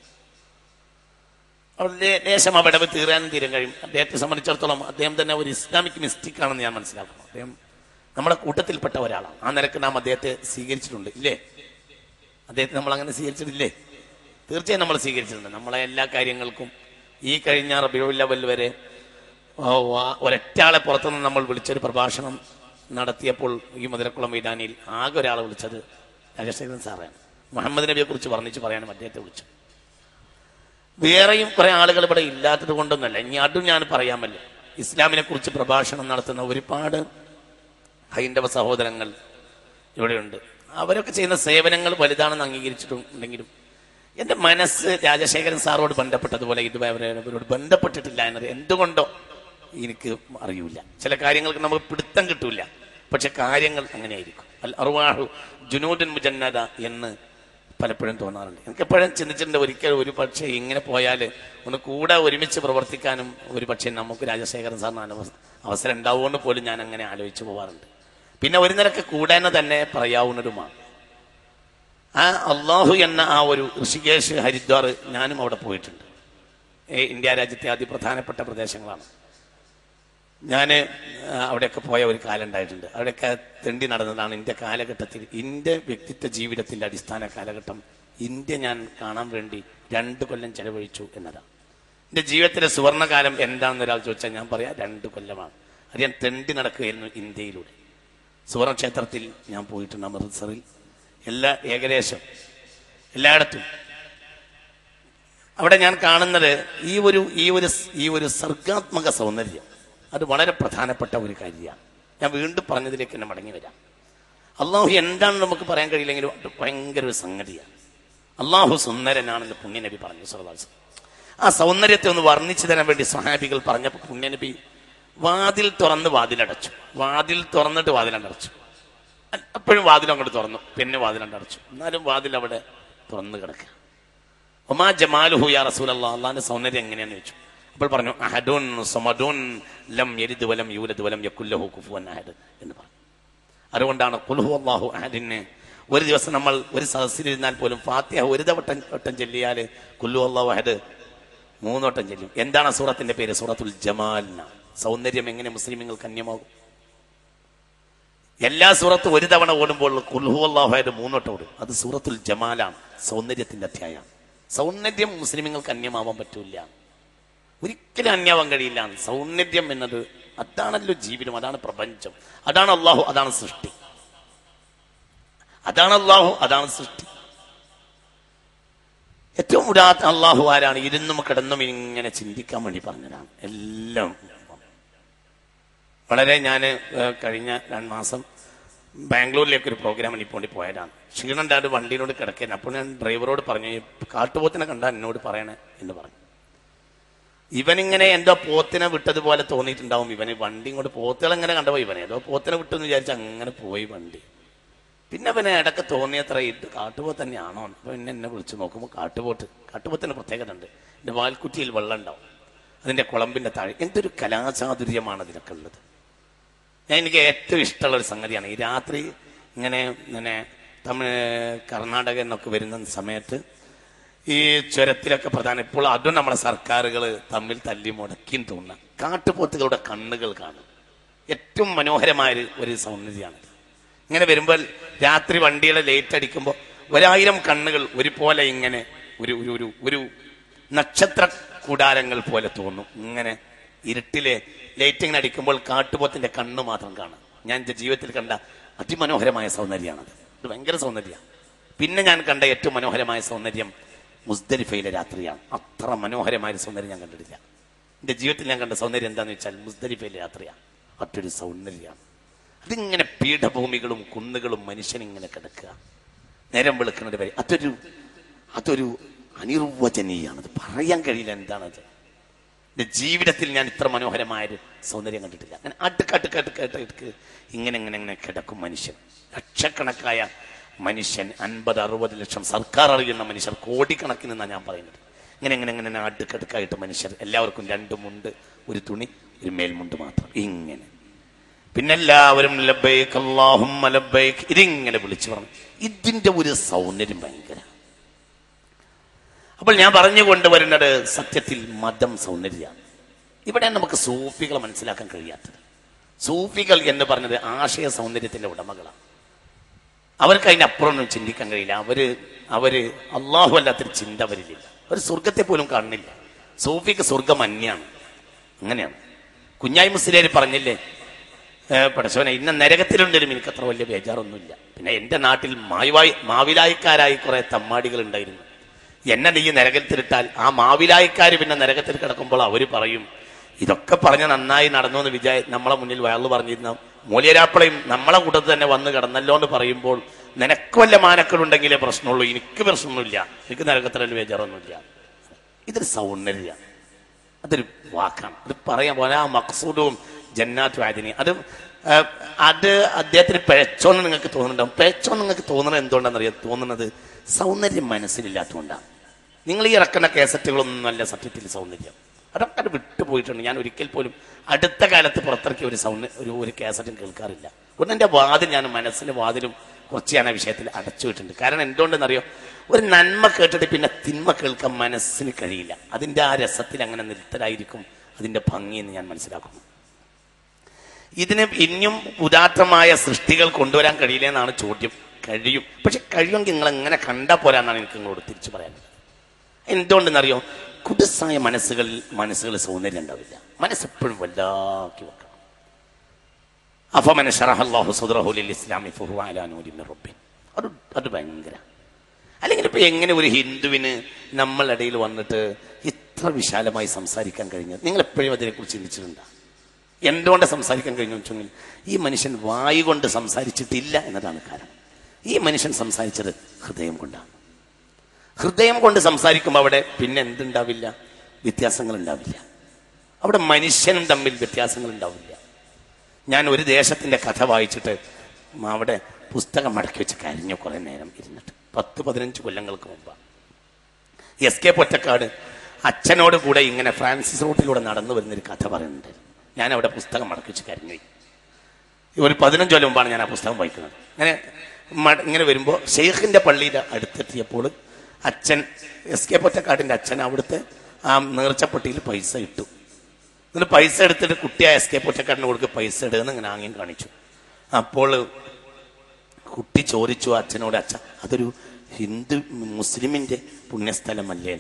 അവിടെ ലേശം ആ വിടവ് തീരാനും തീരാൻ കഴിയും. അദ്ദേഹത്തെ സംബന്ധിച്ചിടത്തോളം അദ്ദേഹം തന്നെ ഒരു ഇസ്ലാമിക് മിസ്റ്റിക്കാണെന്ന് ഞാൻ മനസ്സിലാക്കുന്നു. അദ്ദേഹം നമ്മുടെ കൂട്ടത്തിൽപ്പെട്ട ഒരാളാണ്. ആ നിലക്ക് നാം അദ്ദേഹത്തെ സ്വീകരിച്ചിട്ടുണ്ട് ഇല്ലേ? അദ്ദേഹത്തെ നമ്മൾ അങ്ങനെ സ്വീകരിച്ചിട്ടില്ലേ? തീർച്ചയായും നമ്മൾ സ്വീകരിച്ചിട്ടുണ്ട്. നമ്മളെ എല്ലാ കാര്യങ്ങൾക്കും ഈ കഴിഞ്ഞ റബീഉൽ അവ്വൽ വരെ ഒരൊറ്റാളെ പുറത്തുനിന്ന് നമ്മൾ വിളിച്ചൊരു പ്രഭാഷണം നടത്തിയപ്പോൾ ഈ മുതലക്കുളം മൈതാനിയിൽ ആകെ ഒരാളെ വിളിച്ചത് രാജശേഖരൻ സാറാണ്. മുഹമ്മദ് നബിയെ കുറിച്ച് വർണ്ണിച്ച് പറയാനും അദ്ദേഹത്തെ വിളിച്ചു. വേറെയും കുറെ ആളുകൾ ഇവിടെ ഇല്ലാത്തത് കൊണ്ടൊന്നല്ല. ഇനി അതും ഞാൻ പറയാമല്ലോ. ഇസ്ലാമിനെ കുറിച്ച് പ്രഭാഷണം നടത്തുന്ന ഒരുപാട് ഹൈന്ദവ സഹോദരങ്ങൾ ഇവിടെയുണ്ട്. അവരൊക്കെ ചെയ്യുന്ന സേവനങ്ങൾ വലുതാണെന്ന് അംഗീകരിച്ചിട്ടുണ്ടെങ്കിലും എന്റെ മനസ്സ് രാജശേഖരൻ സാറോട് ബന്ധപ്പെട്ടതുപോലെ ഇതുവരെ അവരോട് ബന്ധപ്പെട്ടിട്ടില്ല എന്നത് എന്തുകൊണ്ടോ എനിക്ക് അറിയില്ല. ചില കാര്യങ്ങൾക്ക് നമുക്ക് പിടുത്തം കിട്ടൂല. പക്ഷെ കാര്യങ്ങൾ അങ്ങനെയായിരിക്കും. അൽ അർവാഹു ജുനൂദുൻ മുജന്നദ എന്ന് പലപ്പോഴും തോന്നാറുണ്ട്. എനിക്ക് എപ്പോഴും ചിന്തിച്ചിട്ടുണ്ട്, ഒരിക്കലും ഒരു പക്ഷേ ഇങ്ങനെ പോയാൽ ഒന്ന് കൂടെ ഒരുമിച്ച് പ്രവർത്തിക്കാനും ഒരു പക്ഷേ നമുക്ക് രാജശേഖരൻ സാറിന് അവസരം ഉണ്ടാവുമെന്ന് പോലും ഞാൻ അങ്ങനെ ആലോചിച്ചു പോകാറുണ്ട്. പിന്നെ ഒരു നിലക്ക് കൂടാൻ തന്നെ പറയാവുന്നതുമാണ്. ആ അള്ളാഹു എന്ന ആ ഒരു ഋഷികേശ്, ഹരിദ്വാർ ഞാനും അവിടെ പോയിട്ടുണ്ട്. ഇന്ത്യ രാജ്യത്തെ അതിപ്രധാനപ്പെട്ട പ്രദേശങ്ങളാണ്. ഞാൻ അവിടെയൊക്കെ പോയ ഒരു കാലം ഉണ്ടായിട്ടുണ്ട്. അവിടെയൊക്കെ തെണ്ടി നടന്നതാണ് ഇന്ത്യ കാലഘട്ടത്തിൽ. ഇന്ത്യ വ്യക്തിത്വ ജീവിതത്തിന്റെ അടിസ്ഥാന കാലഘട്ടം ഇന്ത്യ ഞാൻ കാണാൻ വേണ്ടി 2 കൊല്ലം ചെലവഴിച്ചു എന്നതാണ്. എൻ്റെ ജീവിതത്തിലെ സുവർണകാലം എന്താണെന്ന് ഒരാൾ ചോദിച്ചാൽ ഞാൻ പറയാം 2 കൊല്ലമാണ്. അത് ഞാൻ തെണ്ടി നടക്കുകയായിരുന്നു ഇന്ത്യയിലൂടെ. സുവർണക്ഷേത്രത്തിൽ ഞാൻ പോയിട്ടുണ്ട്, അമൃത്സറിൽ, ഏകദേശം എല്ലായിടത്തും. അവിടെ ഞാൻ കാണുന്നത് ഈ ഒരു സർഗാത്മക സൗന്ദര്യം, അത് വളരെ പ്രധാനപ്പെട്ട ഒരു കാര്യമാണ്. ഞാൻ വീണ്ടും പറഞ്ഞതിലേക്ക് തന്നെ മടങ്ങി വരാം. അള്ളാഹു എന്താണെന്ന് നമുക്ക് പറയാൻ കഴിയില്ലെങ്കിലും അത് ഭയങ്കര ഒരു സംഗതിയാണ്. അള്ളാഹു സുന്ദരനാണെന്ന് പുണ്യനബി പറഞ്ഞു സല്ലല്ലാഹു അലൈഹി വസല്ലം. ആ സൗന്ദര്യത്തെ ഒന്ന് വർണ്ണിച്ചു തരാൻ വേണ്ടി സ്വഹാബികൾ പറഞ്ഞപ്പോൾ പുണ്യനബി വാതിൽ തുറന്ന് വാതിലടച്ചു. വാതിൽ തുറന്നിട്ട് വാതിലടച്ചു. അപ്പോഴും വാതിൽ അങ്ങോട്ട് തുറന്നു, പിന്നെ വാതിലടച്ചു. എന്നാലും വാതിൽ അവിടെ തുറന്നു കിടക്കുക. ഒമാ ജമാലുഹു യാ റസൂലല്ലാഹ്, അള്ളാഹിന്റെ സൗന്ദര്യം എങ്ങനെയാന്ന് ചോദിച്ചു. അപ്പോൾ പറഞ്ഞു അഹദുൻ സമദുൻ ലം യലിദ് വലം യൂലദ് വലം യകുൽ ലഹു കുഫുവൻ അഹദ് എന്ന് പറഞ്ഞു. അതുകൊണ്ടാണ് ഖുൽ ഹുവല്ലാഹു അഹദിനെ ഒരു ദിവസം നമ്മൾ ഒരു സദസ്സിലിരുന്നാൽ പോലും ഫാത്തിഹ ഒരു വട്ടം ചൊല്ലിയാൽ ഖുൽ ഹുവല്ലാഹു അഹദ് 3 വട്ടം ചൊല്ലും. എന്താണ് സൂറത്തിന്റെ പേര്? സൂറത്തുൽ ജമാൽ. സൗന്ദര്യം എങ്ങനെ മുസ്ലിമുകൾക്ക് അന്യമാകും? എല്ലാ സൂറത്തും ഒരു തവണ ഓടുമ്പോൾ ഖുൽ ഹുവല്ലാഹു അഹദ് 3 വട്ടം ഓടും. അത് സൂറത്തുൽ ജമാലാണ്, സൗന്ദര്യത്തിന്റെ അധ്യായമാണ്. സൗന്ദര്യം മുസ്ലിമുകൾക്ക് അന്യമാവാൻ പറ്റൂല, ഒരിക്കലും അന്യമാവാൻ കഴിയില്ല. സൗന്ദര്യം എന്നത് അതാണല്ലോ ജീവിതം, അതാണ് പ്രപഞ്ചം, അതാണ് അള്ളാഹു, അതാണ് സൃഷ്ടി. അതാണ് അള്ളാഹു, അതാണ് സൃഷ്ടി. ഏറ്റവും ഉദാത്ത അള്ളാഹു ആരാണ്? ഇരുന്നും കിടന്നും ഇങ്ങനെ ചിന്തിക്കാൻ വേണ്ടി പറഞ്ഞതാണ് എല്ലാം. വളരെ ഞാൻ കഴിഞ്ഞ 2 മാസം ബാംഗ്ലൂരിലേക്ക് ഒരു പ്രോഗ്രാമിന് ഇപ്പോൾ പോയതാണ്. ക്ഷീണണ്ടായിട്ട് വണ്ടിയിലോട് കിടക്കാൻ. അപ്പോൾ ഞാൻ ഡ്രൈവറോട് പറഞ്ഞു, കാട്ടുപോത്തിനെ കണ്ടാൽ എന്നോട് പറയണേ എന്ന് പറഞ്ഞു. ഇവനിങ്ങനെ എന്തോ പോത്തിനെ വിട്ടതുപോലെ തോന്നിയിട്ടുണ്ടാവും. ഇവന് വണ്ടി ഇങ്ങോട്ട് പോത്തുകളെങ്ങനെ കണ്ടപ്പോ ഇവനെ ഏതോ പോത്തിനെ വിട്ടെന്ന് വിചാരിച്ച് അങ്ങനെ പോയി വണ്ടി. പിന്നെ അവനെ ഇടയ്ക്ക് തോന്നിയത്ര ഇത് കാട്ടുപോത്ത് തന്നെയാണോ? അപ്പൊ എന്നെ വിളിച്ചു നോക്കുമ്പോൾ കാട്ടുപോത്തിന് പ്രത്യേകത ഉണ്ട്. എൻ്റെ വാൽക്കുറ്റിയിൽ വെള്ളം ഉണ്ടാവും, അതിന്റെ കുളമ്പിന്റെ താഴെ. എന്തൊരു കലാചാതുര്യമാണ് അതിനൊക്കെ ഉള്ളത്. എനിക്ക് ഏറ്റവും ഇഷ്ടമുള്ള ഒരു സംഗതിയാണ് ഈ രാത്രി ഇങ്ങനെ തമിഴ് കർണാടക എന്നൊക്കെ വരുന്ന സമയത്ത് ഈ ചുരത്തിലൊക്കെ പ്രധാനം ഇപ്പോൾ അതും നമ്മളെ സർക്കാരുകൾ തമ്മിൽ തല്ലി മുടക്കിയും തോന്നുന്ന കാട്ടുപോത്തുകളുടെ കണ്ണുകൾ കാണും. ഏറ്റവും മനോഹരമായ ഒരു സൗന്ദര്യമാണ്. ഇങ്ങനെ വരുമ്പോൾ രാത്രി വണ്ടിയുടെ ലൈറ്റ് അടിക്കുമ്പോൾ 1000 കണ്ണുകൾ ഒരുപോലെ ഇങ്ങനെ ഒരു ഒരു ഒരു നക്ഷത്ര കൂടാരങ്ങൾ പോലെ തോന്നും. ഇങ്ങനെ ഇരുട്ടിലെ ലൈറ്റ് ഇങ്ങനെ അടിക്കുമ്പോൾ കാട്ടുപോത്തിന്റെ കണ്ണ് മാത്രം കാണാം. ഞാൻ എൻ്റെ ജീവിതത്തിൽ കണ്ട അതിമനോഹരമായ സൗന്ദര്യമാണത്. ഇത് ഭയങ്കര സൗന്ദര്യമാണ്. പിന്നെ ഞാൻ കണ്ട ഏറ്റവും മനോഹരമായ സൗന്ദര്യം മുസ്ദലിഫയിലെ രാത്രിയാണ്. അത്ര മനോഹരമായ സൗന്ദര്യം ഞാൻ കണ്ടിട്ടില്ല. എൻ്റെ ജീവിതത്തിൽ ഞാൻ കണ്ട സൗന്ദര്യം എന്താണെന്ന് വെച്ചാൽ മുസ്ദലിഫയിലെ രാത്രിയാണ്. മറ്റൊരു സൗന്ദര്യമാണ്. അതിങ്ങനെ പീഠഭൂമികളും കുന്നുകളും മനുഷ്യനിങ്ങനെ കിടക്കുക, നേരം വെളുക്കുന്നത് വരെ. അതൊരു അനിർവചനീയാണത്. പറയാൻ കഴിയില്ല എന്താണത്. എൻ്റെ ജീവിതത്തിൽ ഞാൻ ഇത്ര മനോഹരമായൊരു സൗന്ദര്യം കണ്ടിട്ടില്ല. അങ്ങനെ അടുക്ക് ഇങ്ങനെ കിടക്കും മനുഷ്യൻ. ലക്ഷക്കണക്കായ മനുഷ്യൻ, 50-60 ലക്ഷം സർക്കാർ അറിയുന്ന മനുഷ്യർ, കോടിക്കണക്കിന് എന്നാണ് ഞാൻ പറയുന്നത്. ഇങ്ങനെ അടുക്കടുക്കായിട്ട് മനുഷ്യർ. എല്ലാവർക്കും 2 മുണ്ട്, ഒരു തുണി, ഒരു മേൽമുണ്ട് മാത്രം. ഇങ്ങനെ പിന്നെ എല്ലാവരും ലബ്ബൈക് അല്ലാഹുമ്മ ലബ്ബൈക് ഇതിങ്ങനെ വിളിച്ചു പറഞ്ഞു. ഇതിന്റെ ഒരു സൗന്ദര്യം ഭയങ്കര. അപ്പോൾ ഞാൻ പറഞ്ഞു കൊണ്ടുവരുന്നത് സത്യത്തിൽ മതം സൗന്ദര്യമാണ്. ഇവിടെ നമുക്ക് സൂഫികളെ മനസ്സിലാക്കാൻ കഴിയാത്തത്. സൂഫികൾ എന്ന് പറഞ്ഞത് ആശയ സൗന്ദര്യത്തിന്റെ ഉടമകളാണ്. അവർക്ക് അതിനപ്പുറമൊന്നും ചിന്തിക്കാൻ കഴിയില്ല. അവര് അള്ളാഹു അല്ലാത്തൊരു ചിന്ത അവരിലില്ല. അവർ സ്വർഗത്തെ പോലും കാണുന്നില്ല. സൂഫിക്ക് സ്വർഗം അന്യാണ്. അങ്ങനെയാണ്. കുഞ്ഞായി മുസ്ലിയാർ പറഞ്ഞില്ലേ, പടച്ചവനെ ഇന്ന നരകത്തിലുണ്ടെങ്കിലും എനിക്ക് അത്ര വലിയ ബേജാറൊന്നുമില്ല. പിന്നെ എൻ്റെ നാട്ടിൽ മാവിലായിക്കാരായി കുറെ തമ്മാടികൾ ഉണ്ടായിരുന്നു. എന്നെ നീ നരകത്തിലിട്ടാൽ ആ മാവിലായിക്കാർ പിന്നെ നരകത്തിൽ കിടക്കുമ്പോൾ അവർ പറയും, ഇതൊക്കെ പറഞ്ഞ് നന്നായി നടന്നു എന്ന് നമ്മളെ മുന്നിൽ വയറു പറഞ്ഞിരുന്ന മൂല്യരാപ്പളയും നമ്മളെ കൂട്ടത്തിൽ തന്നെ വന്ന് കിടന്നല്ലോ എന്ന് പറയുമ്പോൾ നിനക്ക് വല്ല മാനക്കളുണ്ടെങ്കിലേ പ്രശ്നമുള്ളൂ, എനിക്ക് പ്രശ്നമൊന്നുമില്ല, എനിക്ക് നരകത്തിലല്ല ബേജാറൊന്നുമില്ല. ഇതൊരു സൗന്ദര്യമാണ്. അതൊരു വാക്കാണ്. അത് പറയാൻ പോലെ ആ മഖ്സൂദും ജന്നാത്തു ആദിനി അത് അദ്ദേഹത്തിന് പിഴച്ചോന്ന് നിങ്ങൾക്ക് തോന്നുന്നുണ്ടാവും. പിഴച്ചോന്ന് നിങ്ങൾക്ക് തോന്നുന്നത് എന്തുകൊണ്ടാണെന്നറിയാം? തോന്നുന്നത് സൗന്ദര്യം മനസ്സിലില്ലാത്തതുകൊണ്ടാണ്. നിങ്ങൾ ഈ ഇറക്കുന്ന കേസറ്റുകളൊന്നും അല്ല സത്യത്തിൽ സൗന്ദര്യം. അതൊക്കെ അത് വിട്ടുപോയിട്ടുണ്ട്. ഞാൻ ഒരിക്കൽ പോലും അടുത്ത കാലത്ത് പുറത്തിറക്കിയ ഒരു കേസറ്റും കേൾക്കാറില്ല. അതുകൊണ്ട് എൻ്റെ വാതിൽ, ഞാൻ മനസ്സിൻ്റെ വാതിലും കുറച്ച് ഞാൻ ആ വിഷയത്തിൽ അടച്ചുവിട്ടുണ്ട്. കാരണം എന്തുകൊണ്ടെന്നറിയോ? ഒരു നന്മ കേട്ടിട്ട് പിന്നെ തിന്മ കേൾക്കാൻ മനസ്സിന് കഴിയില്ല. അതിൻ്റെ ആ രസത്തിൽ അങ്ങനെ നിരത്തരായിരിക്കും അതിൻ്റെ ഭംഗിയെന്ന് ഞാൻ മനസ്സിലാക്കുന്നു. ഇതിന് ഇനിയും ഉദാത്തമായ സൃഷ്ടികൾ കൊണ്ടുവരാൻ കഴിയില്ല എന്നാണ് ചോദ്യം. കഴിയും, പക്ഷെ കഴിയുമെങ്കിൽ നിങ്ങൾ എങ്ങനെ കണ്ടാൽ പോരാന്നാണ് എനിക്ക് നിങ്ങളോട് തിരിച്ചു പറയാനുള്ളത്. എന്തുകൊണ്ടെന്നറിയോ? കുടുസായ മനസ്സുകൾ സൗന്ദര്യം ഉണ്ടാവില്ല. മനസ്സെപ്പോഴും വല്ലാക്കി വെക്കണം. അഫമൻ ശറഹ അല്ലാഹു സദ്റഹു ലിൽ ഇസ്ലാമി ഫഹുവ അലാ നൂരിൻ മിർ റബ്ബിഹി. അത് ഭയങ്കര. അല്ലെങ്കിൽ ഇപ്പൊ എങ്ങനെ ഒരു ഹിന്ദുവിന് നമ്മളിടയിൽ വന്നിട്ട് ഇത്ര വിശാലമായി സംസാരിക്കാൻ കഴിഞ്ഞത്? നിങ്ങൾ എപ്പോഴും അതിനെക്കുറിച്ച് ചിന്തിച്ചിട്ടുണ്ടോ? എന്തുകൊണ്ട് സംസാരിക്കാൻ കഴിഞ്ഞു വെച്ചെങ്കിൽ ഈ മനുഷ്യൻ വായു കൊണ്ട് സംസാരിച്ചിട്ടില്ല എന്നതാണ് കാരണം. ഈ മനുഷ്യൻ സംസാരിച്ചത് ഹൃദയം കൊണ്ടാണ്. ഹൃദയം കൊണ്ട് സംസാരിക്കുമ്പോൾ അവിടെ പിന്നെ എന്തുണ്ടാവില്ല? വ്യത്യാസങ്ങൾ ഉണ്ടാവില്ല. അവിടെ മനുഷ്യനും തമ്മിൽ വ്യത്യാസങ്ങൾ ഉണ്ടാവില്ല. ഞാൻ ഒരു ദേശത്തിന്റെ കഥ വായിച്ചിട്ട് അവിടെ പുസ്തകം മടക്കി വെച്ച് കരഞ്ഞു കുറെ നേരം ഇരുന്നിട്ട്. 10-15 കൊല്ലങ്ങൾക്ക് മുമ്പ് SK പൊറ്റക്കാട് അച്ഛനോട് കൂടെ ഇങ്ങനെ ഫ്രാൻസിസ് റൂട്ടിലൂടെ നടന്നു വരുന്നൊരു കഥ പറയുന്നുണ്ട്. ഞാൻ അവിടെ പുസ്തകം മടക്കി വെച്ച് കരഞ്ഞു. ഒരു 15 കൊല്ലം മുമ്പാണ് ഞാൻ ആ പുസ്തകം വായിക്കുന്നത്. ഇങ്ങനെ വരുമ്പോൾ ഷെയ്ഖിന്റെ പള്ളിയുടെ അടുത്തെത്തിയപ്പോൾ അച്ഛൻ, SK പൊറ്റക്കാടിന്റെ അച്ഛൻ, അവിടുത്തെ ആ നേർച്ചപ്പെട്ടിയിൽ പൈസ ഇട്ടു. എന്നിട്ട് പൈസ എടുത്തിട്ട് കുട്ടിയായ SK പൊറ്റക്കാടിന് കൊടുക്കുക പൈസ ഇടുകയെന്ന് ഇങ്ങനെ ആംഗ്യം കാണിച്ചു. അപ്പോൾ കുട്ടി ചോദിച്ചു അച്ഛനോട്, അച്ഛൻ അതൊരു മുസ്ലിമിന്റെ പുണ്യസ്ഥലമല്ലേ?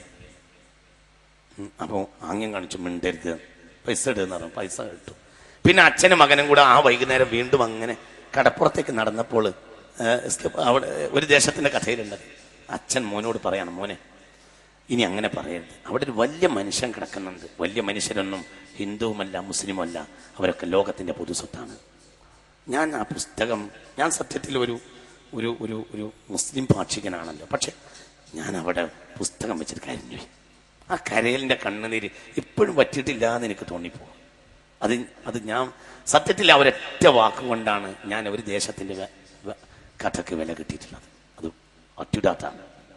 അപ്പോൾ ആംഗ്യം കാണിച്ചു, മിണ്ടരുത്, പൈസ ഇടുകയെന്ന് പറഞ്ഞു. പൈസ ഇട്ടു. പിന്നെ അച്ഛനും മകനും കൂടെ ആ വൈകുന്നേരം വീണ്ടും അങ്ങനെ കടപ്പുറത്തേക്ക് നടന്നപ്പോൾ അവിടെ ഒരു ദേശത്തിന്റെ കഥയിലുണ്ടത്. അച്ഛൻ മോനോട് പറയാണ്, മോനെ ഇനി അങ്ങനെ പറയരുത്, അവിടെ ഒരു വലിയ മനുഷ്യൻ കിടക്കുന്നുണ്ട്. വലിയ മനുഷ്യരൊന്നും ഹിന്ദുവുമല്ല മുസ്ലിമല്ല, അവരൊക്കെ ലോകത്തിന്റെ പൊതുസ്വത്താണ്. ഞാൻ ആ പുസ്തകം, ഞാൻ സത്യത്തിൽ ഒരു ഒരു ഒരു ഒരു മുസ്ലിം ഭാഷികനാണല്ലോ, പക്ഷെ ഞാൻ അവിടെ പുസ്തകം വെച്ചിട്ട് കരഞ്ഞു. ആ കരയലിന്റെ കണ്ണുനീര് ഇപ്പോഴും പറ്റിയിട്ടില്ല എന്ന് എനിക്ക് തോന്നിപ്പോകും. അത് ഞാൻ സത്യത്തിൽ അവരൊറ്റ വാക്കുകൊണ്ടാണ് ഞാൻ ഒരു ദേശത്തിന്റെ കഥക്ക് വില കിട്ടിയിട്ടുള്ളത്. അത് അത്യുദാത്താണ്.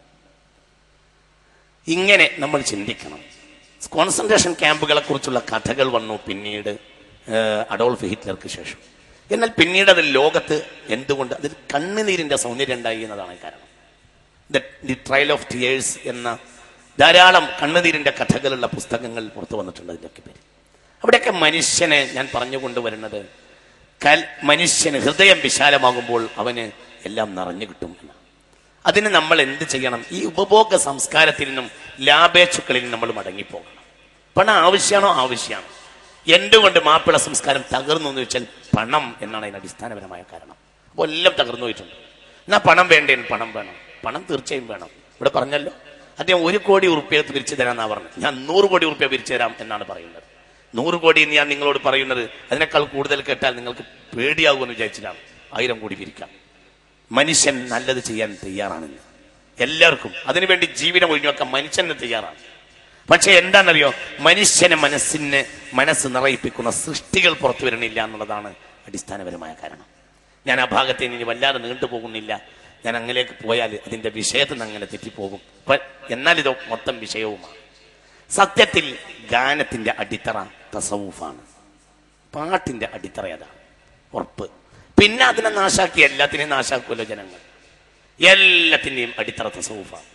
ഇങ്ങനെ നമ്മൾ ചിന്തിക്കണം. കോൺസെൻട്രേഷൻ ക്യാമ്പുകളെ കുറിച്ചുള്ള കഥകൾ വന്നു പിന്നീട് അഡോൾഫ് ഹിറ്റ്ലർക്ക് ശേഷം. എന്നാൽ പിന്നീട് അത് ലോകത്ത് എന്തുകൊണ്ട് അതിൽ കണ്ണുനീരിന്റെ സൗന്ദര്യം ഉണ്ടായി എന്നതാണ് കാരണം. ദി ട്രയൽ ഓഫ് ടിയേഴ്സ് എന്ന ധാരാളം കണ്ണുനീരിന്റെ കഥകളുള്ള പുസ്തകങ്ങൾ പുറത്തു വന്നിട്ടുണ്ട്. അതിൻ്റെയൊക്കെ പേര് അവിടെയൊക്കെ മനുഷ്യനെ ഞാൻ പറഞ്ഞുകൊണ്ടുവരുന്നത് മനുഷ്യന് ഹൃദയം വിശാലമാകുമ്പോൾ അവന് എല്ലാം നിറഞ്ഞു കിട്ടും എന്നാണ്. അതിന് നമ്മൾ എന്ത് ചെയ്യണം? ഈ ഉപഭോഗ സംസ്കാരത്തിൽ നിന്നും ലാഭേച്ഛുക്കളിൽ നമ്മൾ മടങ്ങിപ്പോകണം. പണം ആവശ്യമാണോ? ആവശ്യമാണ്. എന്തുകൊണ്ട് മാപ്പിള സംസ്കാരം തകർന്നു എന്ന് വെച്ചാൽ പണം എന്നാണ് അതിന് അടിസ്ഥാനപരമായ കാരണം. അപ്പോൾ എല്ലാം തകർന്നു പോയിട്ടുണ്ട്. എന്നാൽ പണം വേണ്ടേ? പണം വേണം, പണം തീർച്ചയായും വേണം. ഇവിടെ പറഞ്ഞല്ലോ, അദ്ദേഹം 1 കോടി ഉറുപ്പ്യ പിരിച്ചു തരാമെന്നാണ് പറഞ്ഞത്. ഞാൻ 100 കോടി ഉറുപ്പ്യ പിരിച്ചു തരാം എന്നാണ് പറയുന്നത്. 100 കോടി എന്ന് ഞാൻ നിങ്ങളോട് പറയുന്നത് അതിനേക്കാൾ കൂടുതൽ കേട്ടാൽ നിങ്ങൾക്ക് പേടിയാകുമെന്ന് വിചാരിച്ചിട്ടാണ്. 1000 കോടി പിരിക്കാം. മനുഷ്യൻ നല്ലത് ചെയ്യാൻ തയ്യാറാണെന്ന് എല്ലാവർക്കും, അതിനുവേണ്ടി ജീവിതം ഒഴിഞ്ഞുവെക്കാൻ മനുഷ്യന് തയ്യാറാണ്. പക്ഷെ എന്താണെന്നറിയോ, മനുഷ്യനെ മനസ്സ് നിറയിപ്പിക്കുന്ന സൃഷ്ടികൾ പുറത്തു വരണില്ല എന്നുള്ളതാണ് അടിസ്ഥാനപരമായ കാരണം. ഞാൻ ആ ഭാഗത്ത് ഇനി വല്ലാതെ നീണ്ടുപോകുന്നില്ല. ഞാൻ അങ്ങനെയൊക്കെ പോയാൽ അതിന്റെ വിഷയത്തിൽ നിന്ന് അങ്ങനെ തെറ്റിപ്പോകും. എന്നാൽ ഇത് മൊത്തം വിഷയവുമാണ്. സത്യത്തിൽ ഗാനത്തിന്റെ അടിത്തറ തസവുഫാണ്. പാട്ടിന്റെ അടിത്തറ അതാണ്, ഉറപ്പ്. പിന്നെ അതിനെ നാശാക്കി എല്ലാത്തിനെയും നാശാക്കുമല്ലോ ജനങ്ങൾ. എല്ലാത്തിൻ്റെയും അടിത്തറ തസവുഫാണ്.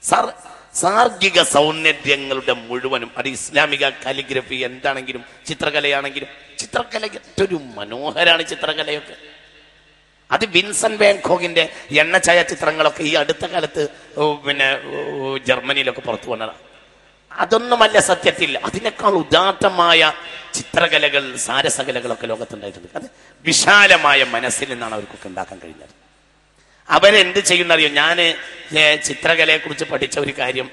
സാർഗിക സൗന്ദര്യങ്ങളുടെ മുഴുവനും അത് ഇസ്ലാമിക കാലിഗ്രഫി എന്താണെങ്കിലും ചിത്രകലയാണെങ്കിലും, ചിത്രകല ഏറ്റൊരു മനോഹരാണ് ചിത്രകലയൊക്കെ. അത് വിൻസെന്റ് വാൻ ഗോഗിന്റെ എണ്ണച്ചായ ചിത്രങ്ങളൊക്കെ ഈ അടുത്ത കാലത്ത് പിന്നെ ജർമ്മനിയിലൊക്കെ പുറത്തു വന്നതാണ്. അതൊന്നുമല്ല സത്യത്തിൽ. അതിനേക്കാൾ ഉദാത്തമായ ചിത്രകലകൾ, സാരസകലകളൊക്കെ ലോകത്തുണ്ടായിട്ടുണ്ട്. അത് വിശാലമായ മനസ്സിൽ നിന്നാണ് അവർക്കൊക്കെ ഉണ്ടാക്കാൻ കഴിഞ്ഞത്. അവരെന്ത് ചെയ്യുന്നറിയോ? ഞാൻ ചിത്രകലയെ കുറിച്ച് പഠിച്ച ഒരു കാര്യം,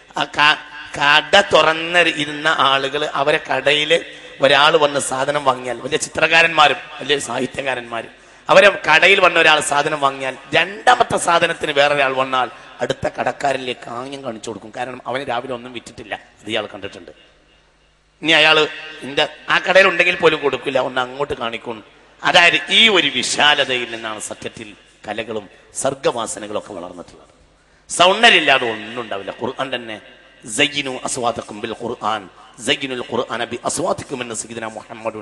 കട തുറന്നിരുന്ന ആളുകൾ, അവരെ കടയിൽ ഒരാൾ വന്ന് സാധനം വാങ്ങിയാൽ, വലിയ ചിത്രകാരന്മാരും വലിയ സാഹിത്യകാരന്മാരും, അവരെ കടയിൽ വന്ന ഒരാൾ സാധനം വാങ്ങിയാൽ രണ്ടാമത്തെ സാധനത്തിന് വേറൊരാൾ വന്നാൽ അടുത്ത കടക്കാരനിലേക്ക് ആംഗ്യം കാണിച്ചു കൊടുക്കും. കാരണം അവന് രാവിലെ ഒന്നും വിറ്റിട്ടില്ല, ഇത് ഇയാൾ കണ്ടിട്ടുണ്ട്. ഇനി അയാൾ ആ കടയിൽ ഉണ്ടെങ്കിൽ പോലും കൊടുക്കില്ല, ഒന്ന് അങ്ങോട്ട് കാണിക്കും. അതായത് ഈ ഒരു വിശാലതയിൽ നിന്നാണ് സത്യത്തിൽ കലകളും സർഗവാസനകളും ഒക്കെ വളർന്നിട്ടുള്ളത്. സൗന്ദര്യമില്ലാതെ ഒന്നും ഉണ്ടാവില്ല. ഖുർആൻ തന്നെ സയ്യിനു അസ്വാതക്കും ബിൽ ഖുർആൻ സയ്യിനുൽ ഖുർആന ബി അസ്വാതിക്കും എന്ന് സയ്യിദുനാ മുഹമ്മദുൻ.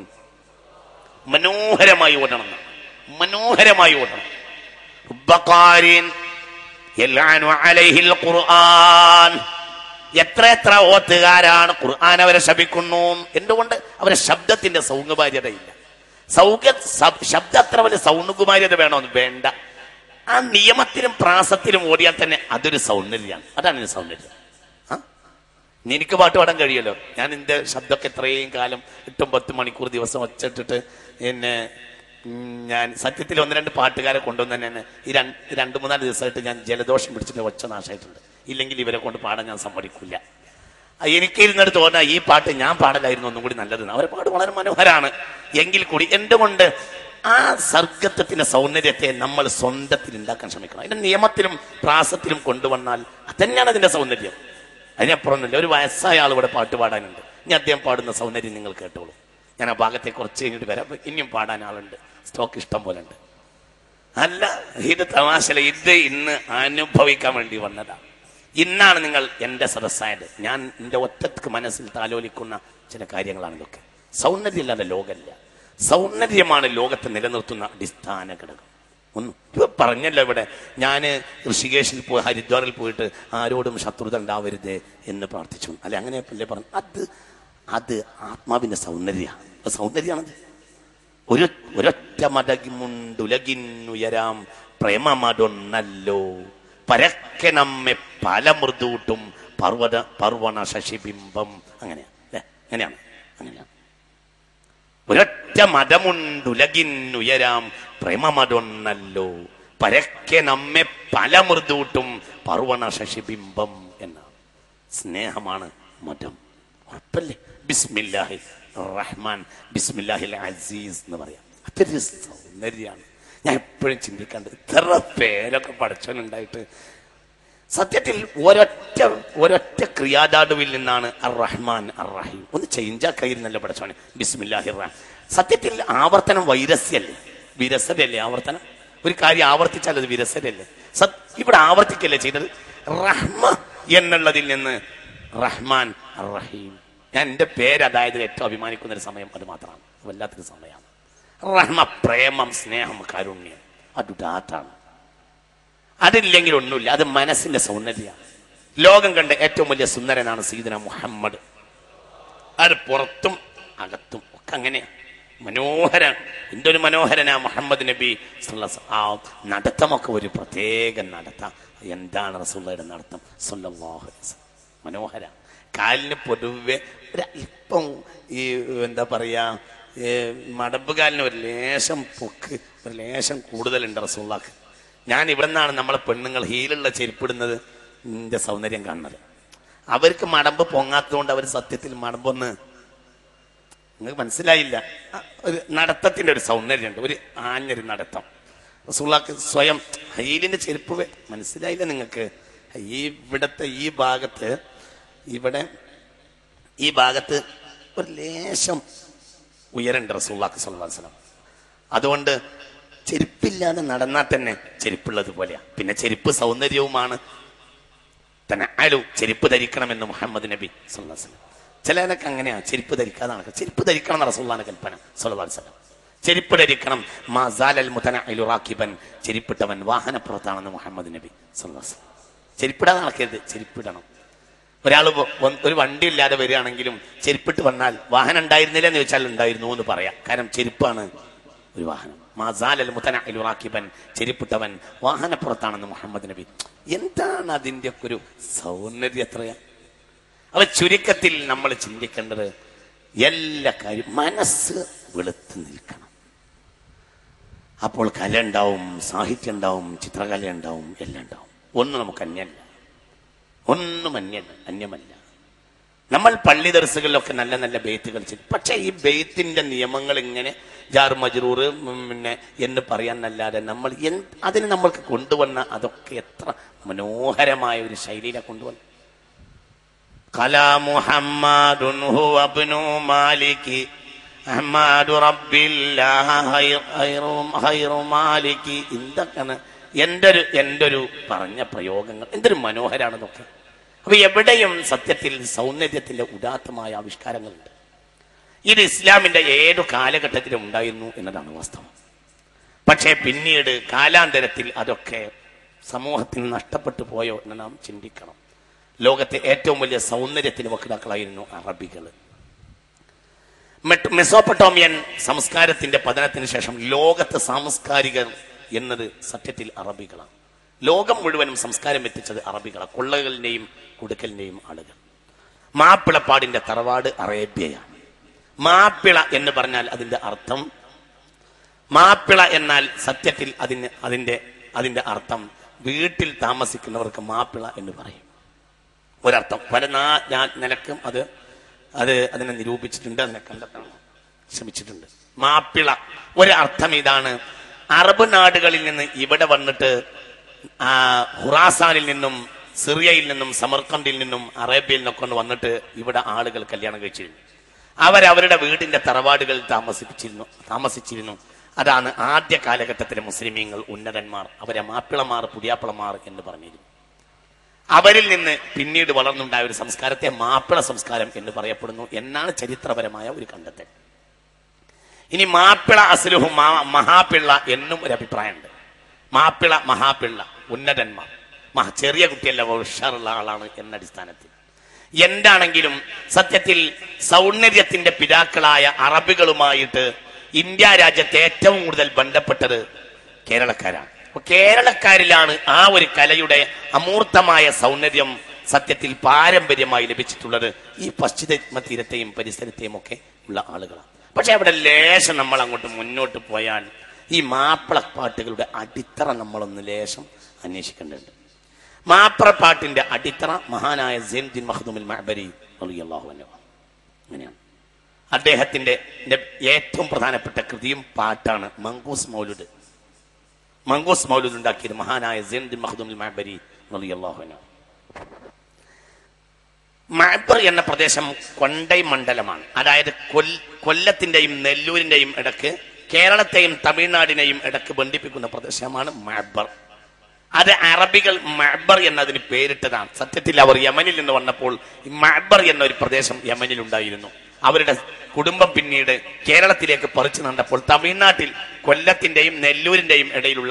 മനോഹരമായി ഓടണം, മനോഹരമായി ഓടണം. എത്ര ഓത്തുകാരാണ് ഖുർആൻ അവരെ ശപിക്കുന്നു. എന്തുകൊണ്ട്? അവരെ ശബ്ദത്തിന്റെ സൗകുമാര്യതയില്ല. ശബ്ദം അത്ര വലിയ സൗകുമാര്യത വേണമെന്ന് വേണ്ട. ആ നിയമത്തിലും പ്രാസത്തിലും ഓടിയാൽ തന്നെ അതൊരു സൗന്ദര്യമാണ്. അതാണ് ഇതിന് സൗന്ദര്യം. എനിക്ക് പാട്ട് പാടാൻ കഴിയുമല്ലോ. ഞാൻ എൻ്റെ ശബ്ദമൊക്കെ എത്രയും കാലം 8-10 മണിക്കൂർ ദിവസം ഒച്ചിട്ടിട്ട് ഞാൻ സത്യത്തിൽ 1-2 പാട്ടുകാരെ കൊണ്ടുവന്ന് തന്നെ ഈ 2-3 ദിവസമായിട്ട് ഞാൻ ജലദോഷം പിടിച്ചിട്ട് ഒച്ച നാശമായിട്ടുണ്ട്. ഇല്ലെങ്കിൽ ഇവരെ കൊണ്ട് പാടാൻ ഞാൻ സമ്മതിക്കില്ല. എനിക്ക് ഇരുന്നിട്ട് തോന്നാ ഈ പാട്ട് ഞാൻ പാടലായിരുന്നു ഒന്നും കൂടി നല്ലത്. അവരെ പാട്ട് വളരെ മനോഹരമാണ്. എങ്കിൽ കൂടി എന്തുകൊണ്ട് ആ സർഗത്വത്തിന്റെ സൗന്ദര്യത്തെ നമ്മൾ സ്വന്തത്തിൽ ഉണ്ടാക്കാൻ ശ്രമിക്കണം. അതിന്റെ നിയമത്തിലും പ്രാസത്തിലും കൊണ്ടുവന്നാൽ അതന്നെയാണ് അതിന്റെ സൗന്ദര്യം. അതിനപ്പുറമൊന്നുമില്ല. ഒരു വയസ്സായ ആൾ ഇവിടെ പാട്ട് പാടാനുണ്ട്. ഇനി അദ്ദേഹം പാടുന്ന സൗന്ദര്യം നിങ്ങൾ കേട്ടോളൂ. ഞാൻ ആ ഭാഗത്തെ കുറച്ച് കഴിഞ്ഞിട്ട് വരാം. ഇനിയും പാടാൻ ആളുണ്ട്, സ്റ്റോക്ക് ഇഷ്ടം പോലെ ഉണ്ട്. അല്ല, ഇത് തമാശല. ഇത് ഇന്ന് അനുഭവിക്കാൻ വേണ്ടി വന്നതാണ്. ഇന്നാണ് നിങ്ങൾ എൻ്റെ സദസ്സായത്. ഞാൻ എൻ്റെ ഒറ്റക്ക് മനസ്സിൽ താലോലിക്കുന്ന ചില കാര്യങ്ങളാണ് ഇതൊക്കെ. സൗന്ദര്യമില്ലാതെ ലോകമില്ല. സൗന്ദര്യമാണ് ലോകത്തെ നിലനിർത്തുന്ന അടിസ്ഥാന ഘടകം. ഇപ്പൊ പറഞ്ഞല്ലോ ഇവിടെ, ഞാൻ ഋഷികേശിൽ പോയി ഹരിദ്വാറിൽ പോയിട്ട് ആരോടും ശത്രുത ഉണ്ടാവരുത് എന്ന് പ്രാർത്ഥിച്ചു. അല്ലെ, അങ്ങനെയല്ലേ പറഞ്ഞു? അത് ആത്മാവിന്റെ സൗന്ദര്യമാണത്. ഒരൊറ്റ മടകിമുണ്ടുലകിന്നുയരാം പ്രേമമതൊന്നല്ലോ പരക്കെ നമ്മെ പല മൃദൂട്ടും പർവണ ശശിബിംബം. അങ്ങനെയാണ്. ഒരൊറ്റ മതമുണ്ടുലകിന്നുയരാം പ്രേമമതൊന്നല്ലോ പരക്കെ നമ്മെ പല മൃദൂട്ടും പർവണ ശശിബിംബം എന്നാണ്. സ്നേഹമാണ് മതം. ഉറപ്പല്ലേ? ബിസ്മില്ലാഹി റഹ്മാൻ ബിസ്മില്ലാഹിൽ അസീസ് എന്ന് പറയാം. അതൊരു സൗന്ദര്യമാണ്. ഞാൻ എപ്പോഴും ചിന്തിക്കാണ്ട് ഇത്ര പേരൊക്കെ പഠിച്ചവനുണ്ടായിട്ട് സത്യത്തിൽ ഒരൊറ്റ ക്രിയാദാടുവിൽ നിന്നാണ് അർ റഹ്മാൻ അർ റഹീം. ഒന്ന് ചേഞ്ചാക്കയിരുന്നല്ലോ പഠിച്ചവന്. ബിസ്മില്ലാഹി റഹ്മാൻ. സത്യത്തിൽ ആവർത്തനം വിരസതയല്ലേ ആവർത്തനം? ഒരു കാര്യം ആവർത്തിച്ചാൽ അത് വിരസതയല്ലേ? ഇവിടെ ആവർത്തിക്കല്ലേ ചെയ്തത്? റഹ്മ എന്നുള്ളതിൽ നിന്ന് റഹ്മാൻ അർ റഹീം. ഞാൻ എൻ്റെ പേര് അതായത് ഏറ്റവും അഭിമാനിക്കുന്ന ഒരു സമയം അത് മാത്രമാണ്. വല്ലാത്തൊരു സമയമാണ്. റഹ്മ, പ്രേമം, സ്നേഹം, കാരുണ്യം, അതുദാത്താണ്. അതില്ലെങ്കിൽ ഒന്നുമില്ല. അത് മനസ്സിന്റെ സൗന്ദര്യമാണ്. ലോകം കണ്ട ഏറ്റവും വലിയ സുന്ദരനാണ് സയ്യിദുനാ മുഹമ്മദ്. അത് പുറത്തും അകത്തും ഒക്കെ അങ്ങനെയാണ്, മനോഹരൻ. എന്തൊരു മനോഹരനാ മുഹമ്മദ് നബി സല്ലല്ലാഹു. ആ നടത്തമൊക്കെ ഒരു പ്രത്യേക നടത്തം. എന്താണ് റസൂലുള്ളാഹിയുടെ നടത്തം? സല്ലല്ലാഹു അലൈഹി വസല്ലം. മനോഹര. കാലിന് പൊതുവെ ഇപ്പം ഈ എന്താ പറയാ, മടമ്പുകാലിന് ഒരു ലേശം പൊക്ക്, ഒരു ലേശം കൂടുതലുണ്ട് റസൂലുള്ളാഹിക്ക്. ഞാൻ ഇവിടെ നിന്നാണ് നമ്മളെ പെണ്ണുങ്ങൾ ഹീലുള്ള ചെരുപ്പിടുന്നത് ന്റെ സൗന്ദര്യം കാണുന്നത്. അവർക്ക് മടമ്പ് പൊങ്ങാത്തതുകൊണ്ട് അവർ സത്യത്തിൽ മടമ്പൊന്ന് നിങ്ങൾക്ക് മനസ്സിലായില്ല. ഒരു നടത്തത്തിന്റെ ഒരു സൗന്ദര്യമുണ്ട്, ഒരു ആഞ്ഞൊരു നടത്തം. റസൂലുള്ളാഹിക്ക് സ്വയം ഹീലിന്റെ ചെരുപ്പ് മനസ്സിലായില്ല നിങ്ങൾക്ക്? ഇവിടത്തെ ഈ ഭാഗത്ത്, ഇവിടെ ഈ ഭാഗത്ത് ഒരു ലേശം ഉയരണ്ട് റസൂലുള്ളാഹി സ്വല്ലല്ലാഹു അലൈഹി വസല്ലം. അതുകൊണ്ട് ചെരുപ്പില്ലാതെ നടന്നാൽ തന്നെ ചെരുപ്പുള്ളത് പോലെയാ. പിന്നെ ചെരുപ്പ് സൗന്ദര്യവുമാണ്. തന്നെ അലു ചെരുപ്പ് ധരിക്കണമെന്ന് മുഹമ്മദ് നബി സല്ലല്ലാഹു അലൈഹി വസല്ലം. ചിലരൊക്കെ അങ്ങനെയാണ്, ചെരുപ്പ് ധരിക്കാതെ നടക്കുക. ചെരുപ്പ് ധരിക്കണം എന്ന റസൂലുള്ളാഹിന്റെ കൽപ്പന സല്ലല്ലാഹു അലൈഹി വസല്ലം. ചെരുപ്പ് ധരിക്കണം. മാസാലൽ മുതനഇലു റാകിബൻ, ചെരുപ്പിട്ടവൻ വാഹനപ്പുറത്താണെന്ന് മുഹമ്മദ് നബി സല്ലല്ലാഹു അലൈഹി വസല്ലം. ചെരുപ്പിടാതെ നടക്കരുത്, ചെരുപ്പിടണം. ഒരാൾ ഒരു വണ്ടി ഇല്ലാതെ വരികയാണെങ്കിലും ചെരുപ്പിട്ട് വന്നാൽ വാഹനം ഉണ്ടായിരുന്നില്ല എന്ന് ചോദിച്ചാൽ ഉണ്ടായിരുന്നു എന്ന് പറയാം. കാരണം ചെരുപ്പാണ് ഒരു വാഹനം. മാസാലൽ മുതനഇലു റാകിബൻ, ചെരുപ്പിട്ടവൻ വാഹനപ്പുറത്താണെന്ന് മുഹമ്മദ് നബി. എന്താണ് അതിൻ്റെ ഒക്കെ ഒരു സൗന്ദര്യം? എത്രയാ! അവ ചുരുക്കത്തിൽ നമ്മൾ ചിന്തിക്കേണ്ടത് എല്ലാ കാര്യം മനസ്സ് വെളുത്ത് നിൽക്കണം. അപ്പോൾ കല ഉണ്ടാവും, സാഹിത്യം ഉണ്ടാവും, ചിത്രകല ഉണ്ടാവും, എല്ലാം ഉണ്ടാവും. ഒന്നും നമുക്ക് അന്യമല്ല, ഒന്നും അന്യമല്ല. നമ്മൾ പള്ളി ദർസുകളിലൊക്കെ നല്ല നല്ല ബെയ്ത്തുകൾ ചെയ്യും. പക്ഷെ ഈ ബെയ്ത്തിന്റെ നിയമങ്ങൾ ഇങ്ങനെ ജാർ മജ്റൂർ പിന്നെ എന്ന് പറയാനല്ലാതെ നമ്മൾ അതിന് നമ്മൾക്ക് കൊണ്ടുവന്ന അതൊക്കെ എത്ര മനോഹരമായ ഒരു ശൈലിയിലെ കൊണ്ടുവന്നു. കലാ മുഹമ്മദുൻ ഹുവ ഇബ്നു മാലികി അഹ്മദു റബ്ബില്ലാഹ ഖൈറു മാലികി. എന്തൊക്കെയാണ് എൻ്റെ ഒരു പറഞ്ഞ പ്രയോഗങ്ങൾ, എന്തൊരു മനോഹരാണെന്നൊക്കെ. അപ്പൊ എവിടെയും സത്യത്തിൽ സൗന്ദര്യത്തിന്റെ ഉദാത്തമായ ആവിഷ്കാരങ്ങളുണ്ട്. ഇത് ഇസ്ലാമിന്റെ ഏതു കാലഘട്ടത്തിലും ഉണ്ടായിരുന്നു എന്നതാണ് വാസ്തവം. പക്ഷേ പിന്നീട് കാലാന്തരത്തിൽ അതൊക്കെ സമൂഹത്തിൽ നഷ്ടപ്പെട്ടു പോയോ എന്ന് നാം ചിന്തിക്കണം. ലോകത്തെ ഏറ്റവും വലിയ സൗന്ദര്യത്തിന് വക്താക്കളായിരുന്നു അറബികൾ. മെസോപ്പൊട്ടോമിയൻ സംസ്കാരത്തിന്റെ പതനത്തിന് ശേഷം ലോകത്തെ സാംസ്കാരികർ എന്നത് സത്യത്തിൽ അറബികളാണ്. ലോകം മുഴുവനും സംസ്കാരം എത്തിച്ചത് അറബികളാണ്, കൊള്ളകളുടെയും കൊടുക്കലിന്റെയും ആളുകൾ. മാപ്പിളപ്പാടിന്റെ തറവാട് അറേബ്യയാണ്. മാപ്പിള എന്ന് പറഞ്ഞാൽ അതിന്റെ അർത്ഥം, മാപ്പിള എന്നാൽ സത്യത്തിൽ അതിന്റെ അർത്ഥം വീട്ടിൽ താമസിക്കുന്നവർക്ക് മാപ്പിള എന്ന് പറയും. ഒരർത്ഥം പല നിലക്കും അതിനെ നിരൂപിച്ചിട്ടുണ്ട്, അതിനെ കണ്ടെത്താൻ ശ്രമിച്ചിട്ടുണ്ട്. മാപ്പിള ഒരർത്ഥം ഇതാണ്: അറബ് നാടുകളിൽ നിന്ന് ഇവിടെ വന്നിട്ട് ഖുറാസാനിൽ നിന്നും സിറിയയിൽ നിന്നും സമർക്കണ്ടിൽ നിന്നും അറേബ്യയിൽ നിന്നൊക്കെ വന്നിട്ട് ഇവിടെ ആളുകൾ കല്യാണം കഴിച്ചിരുന്നു. അവരവരുടെ വീടിന്റെ തറവാടുകളിൽ താമസിച്ചിരുന്നു. അതാണ് ആദ്യ കാലഘട്ടത്തിലെ മുസ്ലിമീങ്ങൾ ഉന്നതന്മാർ, അവരെ മാപ്പിളമാർ, പുതിയാപ്പിളമാർ എന്ന് പറഞ്ഞിരുന്നു. അവരിൽ നിന്ന് പിന്നീട് വളർന്നുണ്ടായ ഒരു സംസ്കാരത്തെ മാപ്പിള സംസ്കാരം എന്ന് പറയപ്പെടുന്നു എന്നാണ് ചരിത്രപരമായ ഒരു കണ്ടെത്തൽ. ഇനി മാപ്പിള അസ്ലുഹു മഹാപിള്ള എന്നും ഒരു അഭിപ്രായമുണ്ട്. മാപ്പിള, മഹാപിള്ള, ഉന്നതന്മാർ. ചെറിയ കുട്ടിയല്ല, ഉഷാറുള്ള ആളാണ് എന്ന അടിസ്ഥാനത്തിൽ. എന്താണെങ്കിലും സത്യത്തിൽ സൗന്ദര്യത്തിന്റെ പിതാക്കളായ അറബികളുമായിട്ട് ഇന്ത്യ രാജ്യത്തെ ഏറ്റവും കൂടുതൽ ബന്ധപ്പെട്ടത് കേരളക്കാരാണ്. കേരളക്കാരിലാണ് ആ ഒരു കലയുടെ അമൂർത്തമായ സൗന്ദര്യം സത്യത്തിൽ പാരമ്പര്യമായി ലഭിച്ചിട്ടുള്ളത്. ഈ പശ്ചിമ തീരത്തെയും പരിസരത്തെയും ഒക്കെ ഉള്ള ആളുകളാണ്. പക്ഷെ അവിടെ ലേശം നമ്മൾ അങ്ങോട്ട് മുന്നോട്ട് പോയാൽ ഈ മാപ്പിളപ്പാട്ടുകളുടെ അടിത്തറ നമ്മളൊന്ന് ലേശം അന്വേഷിക്കേണ്ടതുണ്ട്. മാപ്പിളപ്പാട്ടിന്റെ അടിത്തറ മഹാനായ സൈനുദ്ദീൻ മഖ്ദൂമുൽ മഅബരി റളിയല്ലാഹു അൻഹു അങ്ങനെയാണ്. അദ്ദേഹത്തിന്റെ ഏറ്റവും പ്രധാനപ്പെട്ട കൃതിയും പാട്ടാണ് മങ്കൂസ് മൗലുദ്. മങ്കൂസ് മൗലുദ് ഉണ്ടാക്കിയത് മഹാനായ സൈനുദ്ദീൻ മഖ്ദൂമുൽ മഅബരി റളിയല്ലാഹു അൻഹു. മഅബർ എന്ന പ്രദേശം കൊണ്ടൈ മണ്ഡലമാണ്. അതായത് കൊല്ലത്തിന്റെയും നെല്ലൂരിന്റെയും ഇടക്ക്, കേരളത്തെയും തമിഴ്നാടിനെയും ഇടക്ക് ബന്ധിപ്പിക്കുന്ന പ്രദേശമാണ് മഅബർ. അത് അറബികൾ മഅബർ എന്നതിന് പേരിട്ടതാണ്. സത്യത്തിൽ അവർ യമനിൽ നിന്ന് വന്നപ്പോൾ മഅബർ എന്നൊരു പ്രദേശം യമനിൽ ഉണ്ടായിരുന്നു. അവരുടെ കുടുംബം പിന്നീട് കേരളത്തിലേക്ക് പറിച്ചു നട്ടപ്പോൾ തമിഴ്നാട്ടിൽ കൊല്ലത്തിന്റെയും നെല്ലൂരിന്റെയും ഇടയിലുള്ള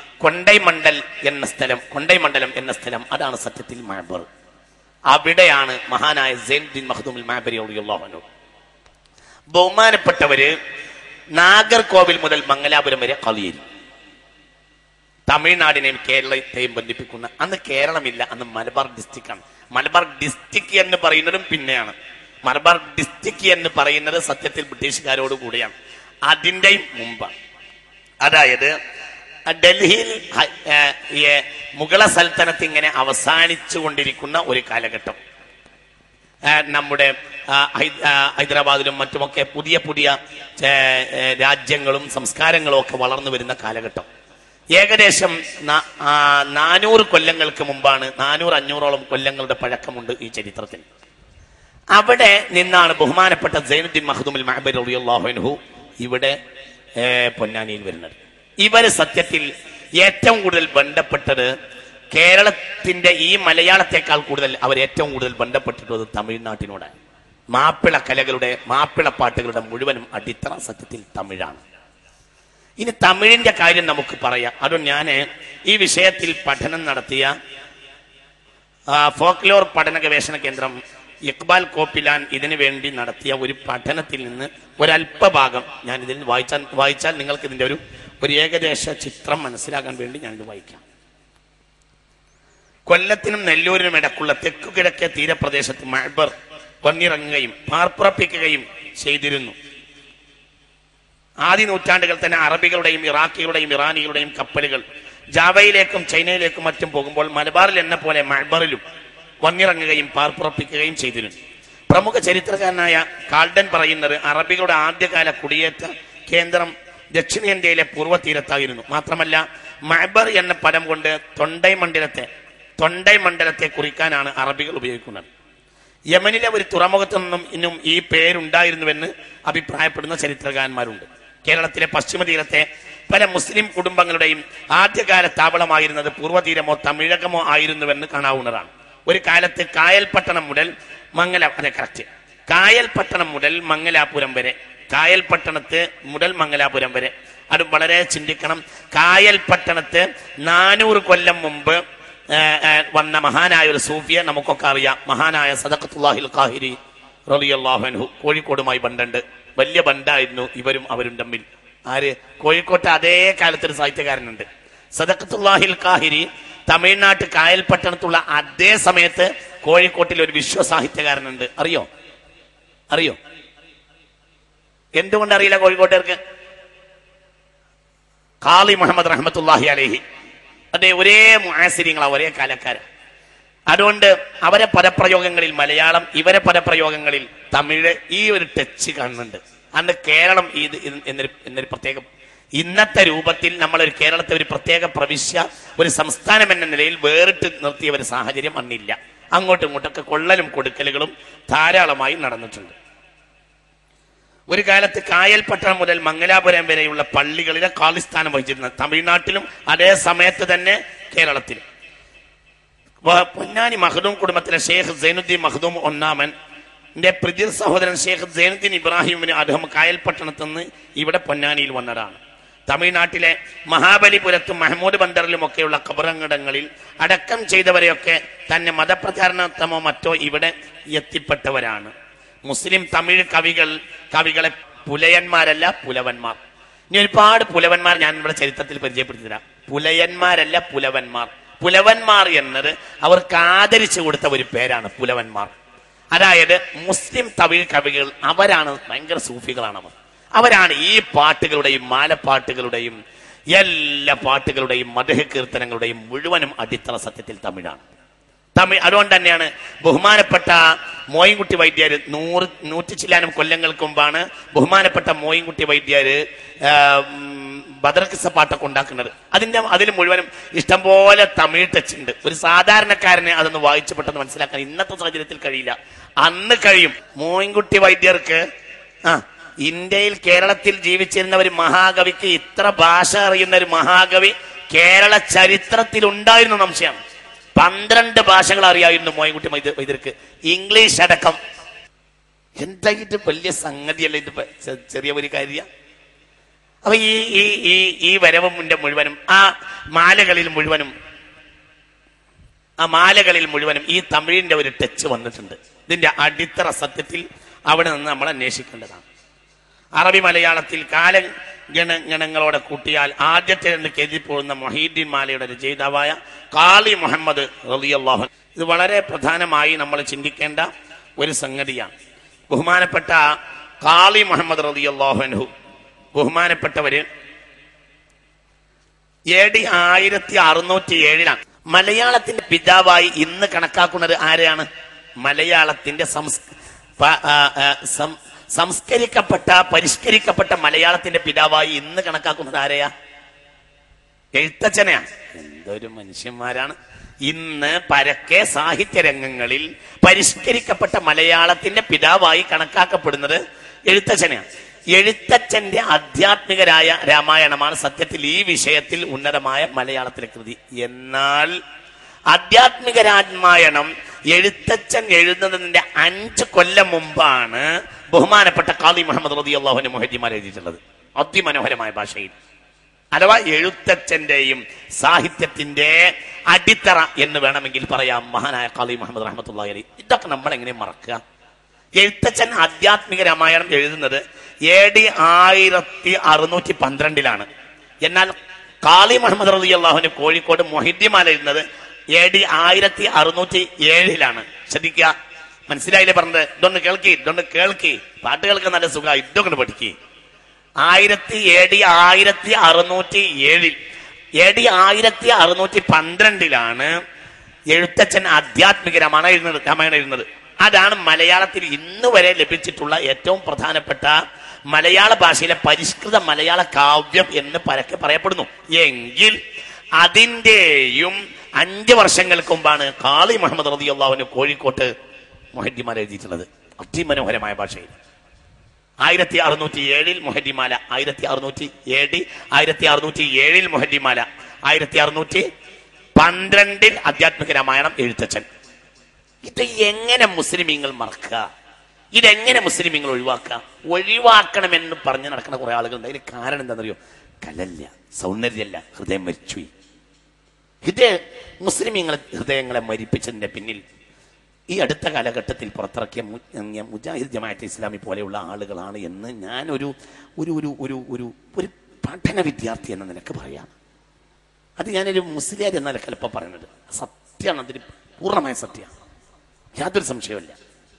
കൊണ്ടൈമണ്ഡലം എന്ന സ്ഥലം അതാണ് സത്യത്തിൽ മഅബർ. അവിടെയാണ് മഹാനായ സൈനുദ്ദീൻ മഖ്ദൂം അൽ-മഅബരി റളിയല്ലാഹു അൻഹു. ബഹുമാനപ്പെട്ടവര് നാഗർകോവിൽ മുതൽ മംഗലാപുരം വരെ കളിയിൽ തമിഴ്നാടിനെയും കേരളത്തെയും ബന്ധിപ്പിക്കുന്ന, അന്ന് കേരളമില്ല, അന്ന് മലബാർ ഡിസ്ട്രിക്റ്റാണ്. മലബാർ ഡിസ്ട്രിക്ട് എന്ന് പറയുന്നതും പിന്നെയാണ്. മലബാർ ഡിസ്ട്രിക്ട് എന്ന് പറയുന്നത് സത്യത്തിൽ ബ്രിട്ടീഷുകാരോട് കൂടിയാണ്, അതിൻ്റെയും മുമ്പാണ്. അതായത് ഡൽഹിയിൽ മുഗള സൽത്തനത്ത് ഇങ്ങനെ അവസാനിച്ചു കൊണ്ടിരിക്കുന്ന ഒരു കാലഘട്ടം. നമ്മുടെ ഹൈദരാബാദിലും മറ്റുമൊക്കെ പുതിയ പുതിയ രാജ്യങ്ങളും സംസ്കാരങ്ങളും ഒക്കെ വളർന്നു വരുന്ന കാലഘട്ടം. ഏകദേശം 400 കൊല്ലങ്ങൾക്ക് മുമ്പാണ്. 400-500ഓളം കൊല്ലങ്ങളുടെ പഴക്കമുണ്ട് ഈ ചരിത്രത്തിൽ. അവിടെ നിന്നാണ് ബഹുമാനപ്പെട്ട സൈനുദ്ദീൻ മഖ്ദൂം അൽ-മഅബരി റളിയല്ലാഹു അൻഹു ഇവിടെ പൊന്നാനിയിൽ വരുന്നത്. ഇവര് സത്യത്തിൽ ഏറ്റവും കൂടുതൽ ബന്ധപ്പെട്ടത് കേരളത്തിന്റെ ഈ മലയാളത്തെക്കാൾ കൂടുതൽ അവർ ഏറ്റവും കൂടുതൽ ബന്ധപ്പെട്ടിട്ടുള്ളത് തമിഴ്നാട്ടിനോടാണ്. മാപ്പിള കലകളുടെ, മാപ്പിള പാട്ടുകളുടെ മുഴുവനും അടിത്തറ സത്യത്തിൽ തമിഴാണ്. ഇനി തമിഴിന്റെ കാര്യം നമുക്ക് പറയാം. അതുകൊണ്ട് ഞാൻ ഈ വിഷയത്തിൽ പഠനം നടത്തിയ ഫോക്ലോർ പഠന ഗവേഷണ കേന്ദ്രം ഇഖ്ബാൽ കോപ്പിലാൻ ഇതിനു വേണ്ടി നടത്തിയ ഒരു പഠനത്തിൽ നിന്ന് ഒരല്പഭാഗം ഞാൻ ഇതിൽ വായിച്ചാൽ നിങ്ങൾക്ക് ഇതിന്റെ ഒരു ഏകദേശ ചിത്രം മനസ്സിലാക്കാൻ വേണ്ടി ഞാനിത് വായിക്കാം. കൊല്ലത്തിനും നെല്ലൂരിനും ഇടക്കുള്ള തെക്കു കിഴക്കേ തീരപ്രദേശത്ത് മഅബർ വന്നിറങ്ങുകയും പാർപ്പുറപ്പിക്കുകയും ചെയ്തിരുന്നു. ആദ്യ നൂറ്റാണ്ടുകൾ തന്നെ അറബികളുടെയും ഇറാഖികളുടെയും ഇറാനികളുടെയും കപ്പലുകൾ ജാവയിലേക്കും ചൈനയിലേക്കും മറ്റും പോകുമ്പോൾ മലബാറിൽ എന്ന പോലെ മഅബറിലും വന്നിറങ്ങുകയും പാർപ്പുറപ്പിക്കുകയും ചെയ്തിരുന്നു. പ്രമുഖ ചരിത്രകാരനായ കാൾഡൻ പറയുന്നത് അറബികളുടെ ആദ്യകാല കുടിയേറ്റ കേന്ദ്രം ദക്ഷിണേന്ത്യയിലെ പൂർവ്വതീരത്തായിരുന്നു. മാത്രമല്ല മഅബർ എന്ന പദം കൊണ്ട് തൊണ്ടൈ മണ്ഡലത്തെ കുറിക്കാനാണ് അറബികൾ ഉപയോഗിക്കുന്നത്. യമനിലെ ഒരു തുറമുഖത്തു നിന്നും ഇന്നും ഈ പേരുണ്ടായിരുന്നുവെന്ന് അഭിപ്രായപ്പെടുന്ന ചരിത്രകാരന്മാരുണ്ട്. കേരളത്തിലെ പശ്ചിമ തീരത്തെ പല മുസ്ലിം കുടുംബങ്ങളുടെയും ആദ്യകാല താവളമായിരുന്നത് പൂർവ്വതീരമോ തമിഴകമോ ആയിരുന്നുവെന്ന് കാണാവുന്നതാണ്. ഒരു കാലത്ത് കായൽപട്ടണം മുതൽ മംഗലാപുരം വരെ അത് വളരെ ചിന്തിക്കണം. കായൽപട്ടണത്ത് 400 കൊല്ലം മുമ്പ് വന്ന മഹാനായ ഒരു സൂഫിയെ നമുക്കൊക്കെ അറിയാം. മഹാനായ സദഖത്തുല്ലാഹിൽ ഖാഹിരി റളിയല്ലാഹു അൻഹു. കോഴിക്കോടുമായി ബന്ധമുണ്ട്, വലിയ ബന്ധമായിരുന്നു ഇവരും അവരും തമ്മിൽ. ആര്? കോഴിക്കോട്ട് അതേ കാലത്തൊരു സാഹിത്യകാരനുണ്ട് സദഖത്തുല്ലാഹിൽ ഖാഹിരി. തമിഴ്നാട്ട് കായൽപട്ടണത്തുള്ള അതേ സമയത്ത് കോഴിക്കോട്ടിൽ ഒരു വിശ്വസാഹിത്യകാരനുണ്ട്. അറിയോ? എന്തുകൊണ്ടറിയില്ല കോഴിക്കോട്ടേർക്ക്? ഖാളി മുഹമ്മദ് റഹ്മത്തുള്ളാഹി അലൈഹി. അതെ, ഒരേ മുആസിരിങ്ങളാ, ഒരേ കാലക്കാര്. അതുകൊണ്ട് അവരെ പദപ്രയോഗങ്ങളിൽ മലയാളം, ഇവരെ പദപ്രയോഗങ്ങളിൽ തമിഴ്, ഈ ഒരു ടച്ച് കാണുന്നുണ്ട്. അന്ന് കേരളം എന്നൊരു പ്രത്യേക, ഇന്നത്തെ രൂപത്തിൽ നമ്മളൊരു കേരളത്തെ ഒരു പ്രത്യേക പ്രവിശ്യ, ഒരു സംസ്ഥാനം എന്ന നിലയിൽ വേറിട്ട് നിർത്തിയ ഒരു സാഹചര്യം അന്നില്ല. അങ്ങോട്ടും ഇങ്ങോട്ടൊക്കെ കൊള്ളലും കൊടുക്കലുകളും ധാരാളമായി നടന്നിട്ടുണ്ട്. ഒരു കാലത്ത് കായൽപട്ടണം മുതൽ മംഗലാപുരം വരെയുള്ള പള്ളികളിലെ കാളിസ്ഥാനം വഹിച്ചിരുന്ന തമിഴ്നാട്ടിലും അതേ സമയത്ത് തന്നെ കേരളത്തിലും. പൊന്നാനി മഖ്ദൂം കുടുംബത്തിലെ ഷെയ്ഖ് സൈനുദ്ദീൻ മഖ്ദൂം ഒന്നാമന്റെ പ്രിജിർ സഹോദരൻ ഷെയ്ഖ് സൈനുദ്ദീൻ ഇബ്രാഹിമിന് അദ്ദേഹം കായൽപട്ടണത്ത് നിന്ന് ഇവിടെ പൊന്നാനിയിൽ വന്നതാണ്. തമിഴ്നാട്ടിലെ മഹാബലിപുരത്തും മഹ്മൂദ് ബന്ദറിലും ഒക്കെയുള്ള ഖബറടങ്ങളിൽ അടക്കം ചെയ്തവരെയൊക്കെ തന്നെ മതപ്രചാരണത്തമോ മറ്റോ ഇവിടെ എത്തിപ്പെട്ടവരാണ്. മുസ്ലിം തമിഴ് കവികളെ പുലയന്മാരല്ല പുലവന്മാർ. ഇനി ഒരുപാട് പുലവന്മാർ ഞാൻ ഇവിടെ ചരിത്രത്തിൽ പരിചയപ്പെടുത്തില്ല. പുലയന്മാരല്ല പുലവന്മാർ. പുലവന്മാർ എന്നത് അവർക്ക് ആദരിച്ചു കൊടുത്ത ഒരു പേരാണ് പുലവന്മാർ. അതായത് മുസ്ലിം തമിഴ് കവികൾ അവരാണ് ഭയങ്കര സൂഫികളാണ്. അവരാണ് ഈ പാട്ടുകളുടെയും മാലപ്പാട്ടുകളുടെയും എല്ലാ പാട്ടുകളുടെയും മദ്ഹ് കീർത്തനങ്ങളുടെയും മുഴുവനും അടിത്തറ സത്യത്തിൽ തമിഴാണ്. അതുകൊണ്ട് തന്നെയാണ് ബഹുമാനപ്പെട്ട മോയിൻകുട്ടി വൈദ്യർ 100 ചില്ലാനും കൊല്ലങ്ങൾക്ക് മുമ്പാണ് ബഹുമാനപ്പെട്ട മോയിൻകുട്ടി വൈദ്യർ ബദർകിസ പാട്ടൊക്കെ ഉണ്ടാക്കുന്നത്. അതിൽ മുഴുവനും ഇഷ്ടംപോലെ തമിഴ് ടച്ച് ഉണ്ട്. ഒരു സാധാരണക്കാരനെ അതൊന്ന് വായിച്ചു പെട്ടെന്ന് മനസ്സിലാക്കാൻ ഇന്നത്തെ സാഹചര്യത്തിൽ കഴിയില്ല. അന്ന് കഴിയും. മോയിൻകുട്ടി വൈദ്യർക്ക് ഇന്ത്യയിൽ കേരളത്തിൽ ജീവിച്ചിരുന്ന ഒരു മഹാകവിക്ക് ഇത്ര ഭാഷ അറിയുന്ന ഒരു മഹാകവി കേരള ചരിത്രത്തിൽ ഉണ്ടായിരുന്നു സംശയം. 12 ഭാഷകൾ അറിയായിരുന്നു മോയിൻകുട്ടി വൈദ്യർക്ക്, ഇംഗ്ലീഷ് അടക്കം. എന്താ ഇത് വലിയ സംഗതിയല്ല, ഇത് ചെറിയ ഒരു കാര്യ. അപ്പൊ ഈ വരവിന്റെ മുഴുവനും ആ മാലകളിൽ മുഴുവനും ഈ തമിഴിന്റെ ഒരു ടച്ച് വന്നിട്ടുണ്ട്. ഇതിന്റെ അടിത്തറ സത്യത്തിൽ അവിടെ നിന്ന് നമ്മൾ അന്വേഷിക്കേണ്ടതാണ്. അറബി മലയാളത്തിൽ കാലഗണങ്ങളോടെ കൂട്ടിയാൽ ആദ്യത്തെ എന്ന് കരുതിപ്പോകുന്ന മൊഹീദ്ദീൻ മാലയുടെ രചയിതാവായ ഖാളി മുഹമ്മദ് റളിയല്ലാഹു അൻഹു. ഇത് വളരെ പ്രധാനമായി നമ്മൾ ചിന്തിക്കേണ്ട ഒരു സംഗതിയാണ്. ബഹുമാനപ്പെട്ട ഖാളി മുഹമ്മദ് റളിയല്ലാഹു അൻഹു ബഹുമാനപ്പെട്ടവര് AD 1607 മലയാളത്തിന്റെ പിതാവായി ഇന്ന് കണക്കാക്കുന്നത് ആരെയാണ്? മലയാളത്തിന്റെ പരിഷ്കരിക്കപ്പെട്ട മലയാളത്തിന്റെ പിതാവായി ഇന്ന് കണക്കാക്കുന്നത് ആരെയാ? എഴുത്തച്ഛനെയാണ്. എന്തൊരു മനുഷ്യന്മാരാണ്! ഇന്ന് പരക്കെ സാഹിത്യരംഗങ്ങളിൽ പരിഷ്കരിക്കപ്പെട്ട മലയാളത്തിന്റെ പിതാവായി കണക്കാക്കപ്പെടുന്നത് എഴുത്തച്ഛനെയാണ്. എഴുത്തച്ഛന്റെ ആധ്യാത്മികരായ രാമായണമാണ് സത്യത്തിൽ ഈ വിഷയത്തിൽ ഉന്നതമായ മലയാളത്തിലെ കൃതി. എന്നാൽ ആധ്യാത്മിക രാമായണം എഴുത്തച്ഛൻ എഴുതുന്നതിന്റെ 5 കൊല്ലം മുമ്പാണ് ബഹുമാനപ്പെട്ട ഖാളി മുഹമ്മദ് റളിയല്ലാഹു അൻഹു മുഹദ്ദിമാർ എഴുതിയിട്ടുള്ളത് അതിമനോഹരമായ ഭാഷയിൽ. അഥവാ എഴുത്തച്ഛന്റെയും സാഹിത്യത്തിന്റെ അടിത്തറ എന്ന് വേണമെങ്കിൽ പറയാം മഹാനായ ഖാളി മുഹമ്മദ് റഹ്മത്തുള്ളാഹി അലൈഹി. ഇതൊക്കെ നമ്മൾ എങ്ങനെ മറക്കുക? എഴുത്തച്ഛൻ ആധ്യാത്മിക രാമായണം എഴുതുന്നത് AD 1612 എന്നാൽ ഖാളി മുഹമ്മദ് റളിയല്ലാഹു അൻഹു കോഴിക്കോട് മുഹദ്ദിമാല എഴുതുന്നത് AD 1607 ശ്രദ്ധിക്കുക, മനസ്സിലായില്ലേ പറഞ്ഞത്? ഇതൊന്ന് കേൾക്കി പാട്ട് കേൾക്കാൻ നല്ല സുഖ. ഇതൊക്കെ പഠിക്കുക. AD 1607 AD 1612 എഴുത്തച്ഛൻ ആധ്യാത്മിക രാമായണം എഴുതുന്നത്. അതാണ് മലയാളത്തിൽ ഇന്ന് വരെ ലഭിച്ചിട്ടുള്ള ഏറ്റവും പ്രധാനപ്പെട്ട മലയാള ഭാഷയിലെ പരിഷ്കൃത മലയാള കാവ്യം എന്ന് പരക്കെ പറയപ്പെടുന്നു. എങ്കിൽ അതിന്റെയും 5 വർഷങ്ങൾക്ക് മുമ്പാണ് ഖാളി മുഹമ്മദ് റളിയല്ലാഹു അൻഹു കോഴിക്കോട്ട് മുഹദ്ദിമാല എഴുതിയിട്ടുള്ളത് അതിമനോഹരമായ ഭാഷയിൽ. 1607 മുഹദ്ദിമാല, 1607 മുഹദ്ദിമാല, 1612 ആധ്യാത്മിക രാമായണം എഴുത്തച്ഛൻ. ഇത് എങ്ങനെ മുസ്ലിമീങ്ങൾ മറക്കുക? ഇതെങ്ങനെ മുസ്ലിമീങ്ങൾ ഒഴിവാക്കണമെന്ന് പറഞ്ഞ് നടക്കുന്ന കുറെ ആളുകളുണ്ട്. അതിന് കാരണം എന്താണെന്നറിയോ? കലല്ല, സൗന്ദര്യമല്ല, ഹൃദയം മരിച്ചുപോയി. ഇത് മുസ്ലിമീങ്ങളെ ഹൃദയങ്ങളെ മരിപ്പിച്ചതിന്റെ പിന്നിൽ ഈ അടുത്ത കാലഘട്ടത്തിൽ പുറത്തിറക്കിയ മുജാഹിദ് ജമാഅത്തെ ഇസ്ലാമി പോലെയുള്ള ആളുകളാണ് എന്ന് ഞാൻ ഒരു പഠന വിദ്യാർത്ഥി എന്ന നിലക്ക് പറയാം. അത് ഞാനൊരു മുസ്ലിയാർ എന്ന നിലക്കല്ല ഇപ്പം പറയുന്നത്. സത്യമാണ്, അതിന് പൂർണ്ണമായ സത്യമാണ്, യാതൊരു സംശയമില്ല.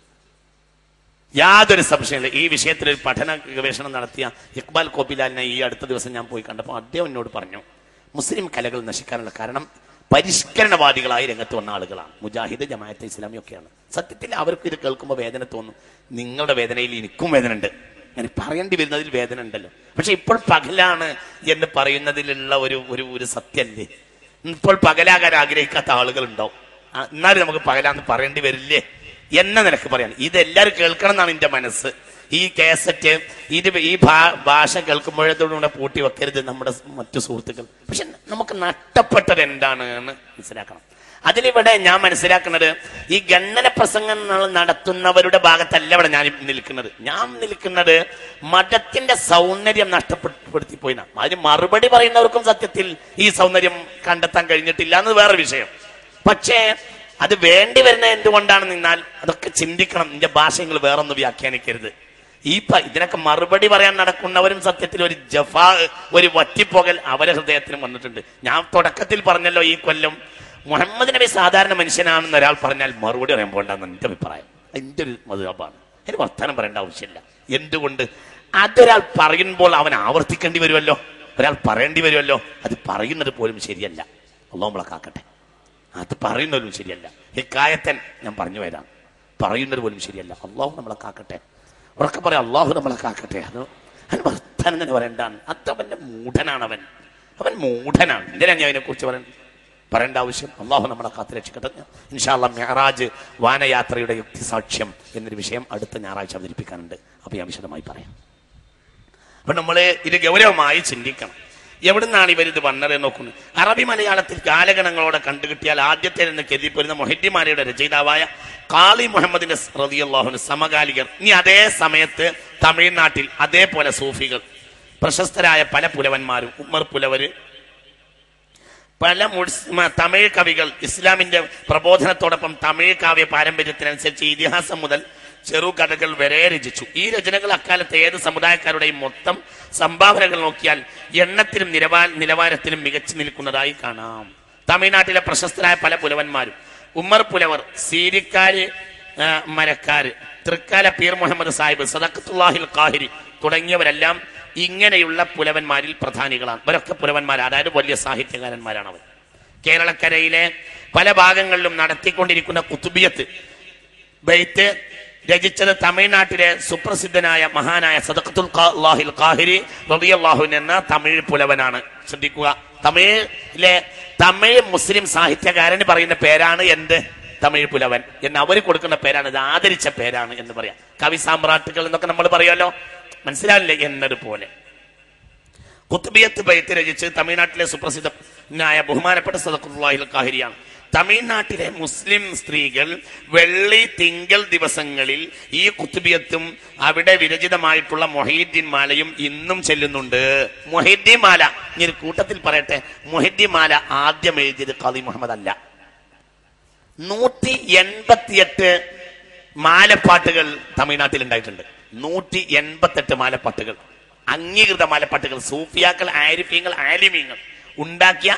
ഈ വിഷയത്തിൽ ഒരു പഠന ഗവേഷണം നടത്തിയ ഇഖ്ബാൽ കോപ്പിലാലിനെ ഈ അടുത്ത ദിവസം ഞാൻ പോയി കണ്ടപ്പോൾ അദ്ദേഹം എന്നോട് പറഞ്ഞു, മുസ്ലിം കലകൾ നശിക്കാനുള്ള കാരണം പരിഷ്കരണവാദികളായി രംഗത്ത് വന്ന ആളുകളാണ്. മുജാഹിദ് ജമാഅത്തെ ഇസ്ലാമി ഒക്കെയാണ്. സത്യത്തിൽ അവർക്ക് ഇത് കേൾക്കുമ്പോൾ വേദന തോന്നും. നിങ്ങളുടെ വേദനയിൽ എനിക്കും വേദന ഉണ്ട്, ഞാൻ പറയേണ്ടി വരുന്നതിൽ വേദന ഉണ്ടല്ലോ. പക്ഷെ ഇപ്പോൾ പകലാണ് എന്ന് പറയുന്നതിലുള്ള ഒരു സത്യല്ലേ? ഇപ്പോൾ പകലാകാൻ ആഗ്രഹിക്കാത്ത ആളുകളുണ്ടാവും. എന്നാലും നമുക്ക് പകലാന്ന് പറയേണ്ടി വരില്ലേ എന്ന നിലക്ക് പറയാണ്. ഇതെല്ലാവരും കേൾക്കണം എന്നാണ് എൻ്റെ മനസ്സ്. ഈ കേസറ്റ് ഈ ഭാഷ കേൾക്കുമ്പോഴത്തോടുകൂടെ പൂട്ടി വെക്കരുത് നമ്മുടെ മറ്റു സുഹൃത്തുക്കൾ. പക്ഷെ നമുക്ക് നഷ്ടപ്പെട്ടത് എന്താണ് എന്ന് മനസ്സിലാക്കണം. അതിലിവിടെ ഞാൻ മനസ്സിലാക്കുന്നത് ഈ ഗണ്ണന പ്രസംഗങ്ങൾ നടത്തുന്നവരുടെ ഭാഗത്തല്ല ഇവിടെ ഞാൻ നിൽക്കുന്നത് മതത്തിന്റെ സൗന്ദര്യം നഷ്ടപ്പെടുത്തിപ്പോയിന. അതിന് മറുപടി പറയുന്നവർക്കും സത്യത്തിൽ ഈ സൗന്ദര്യം കണ്ടെത്താൻ കഴിഞ്ഞിട്ടില്ല എന്ന് വേറെ വിഷയം. പക്ഷേ അത് വേണ്ടി വരുന്നത് എന്തുകൊണ്ടാണ് നിന്നാൽ അതൊക്കെ ചിന്തിക്കണം. നിന്റെ ഭാഷകൾ വേറൊന്ന് വ്യാഖ്യാനിക്കരുത്. ഇതിനൊക്കെ മറുപടി പറയാൻ നടക്കുന്നവരും സത്യത്തിൽ ഒരു വറ്റിപ്പോകൽ അവരെ ഹൃദയത്തിനും വന്നിട്ടുണ്ട്. ഞാൻ തുടക്കത്തിൽ പറഞ്ഞല്ലോ, ഈ കൊല്ലം മുഹമ്മദ് നബി സാധാരണ മനുഷ്യനാണെന്ന് ഒരാൾ പറഞ്ഞാൽ മറുപടി പറയാൻ പോകണ്ടെന്ന് എന്റെ അഭിപ്രായം. എന്റെ ഒരു മദ്ഹബാണ്. അതിന് വർത്തമാനം പറയേണ്ട ആവശ്യമില്ല. എന്തുകൊണ്ട്? അതൊരാൾ പറയുമ്പോൾ അവൻ ആവർത്തിക്കേണ്ടി വരുമല്ലോ, ഒരാൾ പറയേണ്ടി വരുമല്ലോ. അത് പറയുന്നത് പോലും ശരിയല്ല. അല്ലാഹു നമ്മളെ കാക്കട്ടെ. അത് പറയുന്നതും ശരിയല്ല. ഹിക്കായത്തൻ ഞാൻ പറഞ്ഞു വരാം, പറയുന്നത് പോലും ശരിയല്ല. അല്ലാഹു നമ്മളെ കാക്കട്ടെ. ഉറക്കെ പറയാം, അല്ലാഹു നമ്മളെ കാക്കട്ടെ. അത് വർത്തമാനം തന്നെ പറയണ്ടാണ്. അത് അവന്റെ മൂഢനാണ്. അവൻ മൂഢനാണ്. എന്തിനാണ് ഞാൻ അതിനെക്കുറിച്ച് പറയേണ്ട ആവശ്യം? അല്ലാഹു നമ്മളെ കാത്തുരക്ഷിക്കട്ടെ. ഇൻഷാ അല്ലാഹ് മിഅ്റാജ് വാനയാത്രയുടെ യുക്തിസാക്ഷ്യം എന്നൊരു വിഷയം അടുത്ത ഞായറാഴ്ച അവതരിപ്പിക്കാനുണ്ട്. അപ്പൊ ഞാൻ വിശദമായി പറയാം. അപ്പൊ നമ്മള് ഇത് ഗൗരവമായി ചിന്തിക്കണം. എവിടുന്നാണ് ഇവരിത് വന്നത് നോക്കുന്നത്? അറബി മലയാളത്തിൽ കാലഗണങ്ങളോടെ കണ്ടുകിട്ടിയാൽ ആദ്യത്തെ നിന്ന് കരുതിപ്പോരുന്ന മുഹദ്ദിമാലയുടെ രചയിതാവായ ഖാലി മുഹമ്മദിന്റെ റളിയല്ലാഹു സമകാലികർ. ഇനി അതേ സമയത്ത് തമിഴ്നാട്ടിൽ അതേപോലെ സൂഫികൾ, പ്രശസ്തരായ പല പുലവന്മാരും, ഉമ്മർ പുലവര്, പല തമിഴ് കവികൾ, ഇസ്ലാമിന്റെ പ്രബോധനത്തോടൊപ്പം തമിഴ് കാവ്യ പാരമ്പര്യത്തിനനുസരിച്ച് ഇതിഹാസം മുതൽ ചെറുകഥകൾ വരെ രചിച്ചു. ഈ രചനകൾ അക്കാലത്ത് ഏത് സമുദായക്കാരുടെയും മൊത്തം സംഭാവനകൾ നോക്കിയാൽ എണ്ണത്തിലും നിലവാരത്തിലും മികച്ചു നിൽക്കുന്നതായി കാണാം. തമിഴ്നാട്ടിലെ പ്രശസ്തരായ പല പുലവന്മാരും, ഉമ്മർ പുലവർ, സീരിക്കാര്, മരക്കാര്, തൃക്കാല പീർ മുഹമ്മദ് സാഹിബ്, സദഖത്തുല്ലാഹിൽ ഖാഹിരി തുടങ്ങിയവരെല്ലാം ഇങ്ങനെയുള്ള പുലവന്മാരിൽ പ്രധാനികളാണ്. ഇവരൊക്കെ പുലവന്മാർ, അതായത് വലിയ സാഹിത്യകാരന്മാരാണ് അവർ. കേരളക്കരയിലെ പല ഭാഗങ്ങളിലും നടത്തിക്കൊണ്ടിരിക്കുന്ന കുത്തുബിയത്ത് ബൈത്ത് രചിച്ചത് തമിഴ്നാട്ടിലെ സുപ്രസിദ്ധനായ മഹാനായ സദഖത്തുല്ലാഹിൽ ഖാഹിരി റളിയല്ലാഹു എന്ന തമിഴ് പുലവനാണ്. ശ്രദ്ധിക്കുക, തമിഴ് മുസ്ലിം സാഹിത്യകാരന് പറയുന്ന പേരാണ് എന്ത്? തമിഴ് പുലവൻ എന്ന് അവർ കൊടുക്കുന്ന പേരാണ്, ഇത് ആദരിച്ച പേരാണ് എന്ന് പറയാം. കവി സാമ്രാട്ടുകൾ എന്നൊക്കെ നമ്മൾ പറയാലോ, മനസ്സിലാവില്ലേ എന്നതുപോലെ. കുത്തുബിയത്ത് ബൈത്ത് രചിച്ച് തമിഴ്നാട്ടിലെ സുപ്രസിദ്ധനായ ബഹുമാനപ്പെട്ട സദഖത്തുല്ലാഹിൽ ഖാഹിരിയാണ്. തമിഴ്നാട്ടിലെ മുസ്ലിം സ്ത്രീകൾ വെള്ളി തിങ്കൾ ദിവസങ്ങളിൽ ഈ കുത്തുബിയത്തും അവിടെ വിരചിതമായിട്ടുള്ള മൊഹീദ്ദീൻ മാലയും ഇന്നും ചെല്ലുന്നുണ്ട്. മൊഹീദ്ദീൻ മാല, ഇനി കൂട്ടത്തിൽ പറയട്ടെ, മൊഹീദ്ദീൻ മാല ആദ്യം എഴുതിയത് ഖാദി മുഹമ്മദ് അല്ല. 188 മാലപ്പാട്ടുകൾ തമിഴ്നാട്ടിൽ ഉണ്ടായിട്ടുണ്ട്. 188 മാലപ്പാട്ടുകൾ, അംഗീകൃത മാലപ്പാട്ടുകൾ, സൂഫിയാക്കൾ, ആരിഫീങ്ങൾ, ആലിമീങ്ങൾ ഉണ്ടാക്കിയ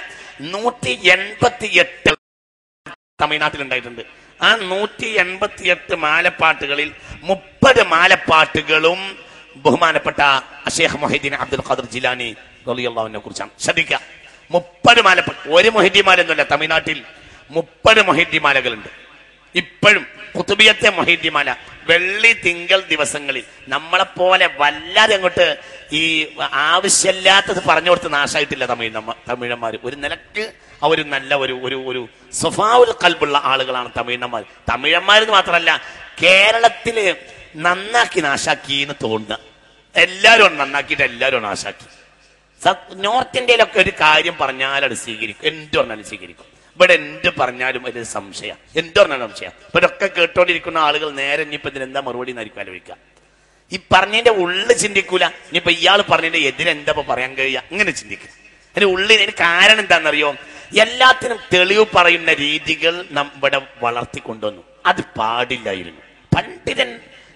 188 തമിഴ്നാട്ടിൽ ഉണ്ടായിട്ടുണ്ട്. ആ 188 മാലപ്പാട്ടുകളിൽ 30 മാലപ്പാട്ടുകളും ബഹുമാനപ്പെട്ട Sheikh Muhyiddin Abdul Qadir Jilani റളിയല്ലാഹു അൻഹുവിനെ കുറിച്ചാണ്. ശ്രദ്ധിക്കുക, 30 മാലപ്പാട്ട്. ഒരു മുഹീദ്ദീൻ മാലയൊന്നുമല്ല, തമിഴ്നാട്ടിൽ 30 മുഹീദ്ദീൻ മാലകളുണ്ട് ഇപ്പോഴും. കുത്തുബിയത്തെ മുഹീദ്ദീൻ മാല വെള്ളി തിങ്കൾ ദിവസങ്ങളിൽ. നമ്മളെപ്പോലെ വല്ലാതെ അങ്ങോട്ട് ഈ ആവശ്യമില്ലാത്തത് പറഞ്ഞു കൊടുത്ത് നാശമായിട്ടില്ല തമിഴന്മാർ. ഒരു നിലക്ക് അവർ നല്ല ഒരു സ്വഭാവുൽ ഖൽബുള്ള ആളുകളാണ് തമിഴന്മാർ. തമിഴന്മാരെന്ന് മാത്രമല്ല, കേരളത്തില് നന്നാക്കി നാശാക്കി എന്ന് തോന്നുക. എല്ലാവരും നന്നാക്കിയിട്ട് എല്ലാവരും നാശാക്കി. നോർത്ത് ഇന്ത്യയിലൊക്കെ ഒരു കാര്യം പറഞ്ഞാൽ അത് സ്വീകരിക്കും, എന്ത് പറഞ്ഞാലും സ്വീകരിക്കും. ഇവിടെ എന്ത് പറഞ്ഞാലും ഒരു സംശയം, എന്ത് പറഞ്ഞാലും സംശയം. ഇവരൊക്കെ കേട്ടോണ്ടിരിക്കുന്ന ആളുകൾ നേരെ ഇനിയിപ്പോ ഇതിനെന്താ മറുപടി എന്നായിരിക്കും ആലോചിക്കുക. ഈ പറഞ്ഞതിന്റെ ഉള്ളിൽ ചിന്തിക്കൂല, ഇനിയിപ്പോ ഇയാൾ പറഞ്ഞതിന്റെ എതിരെന്താ പറയാൻ കഴിയുക, ഇങ്ങനെ ചിന്തിക്കുക. അതിന്റെ ഉള്ളിൽ അതിന് കാരണം എന്താണെന്നറിയോ? എല്ലാത്തിനും തെളിവ് പറയുന്ന രീതികൾ ഇവിടെ വളർത്തിക്കൊണ്ടുവന്നു. അത് പാടില്ലായിരുന്നു. പണ്ഡിതൻ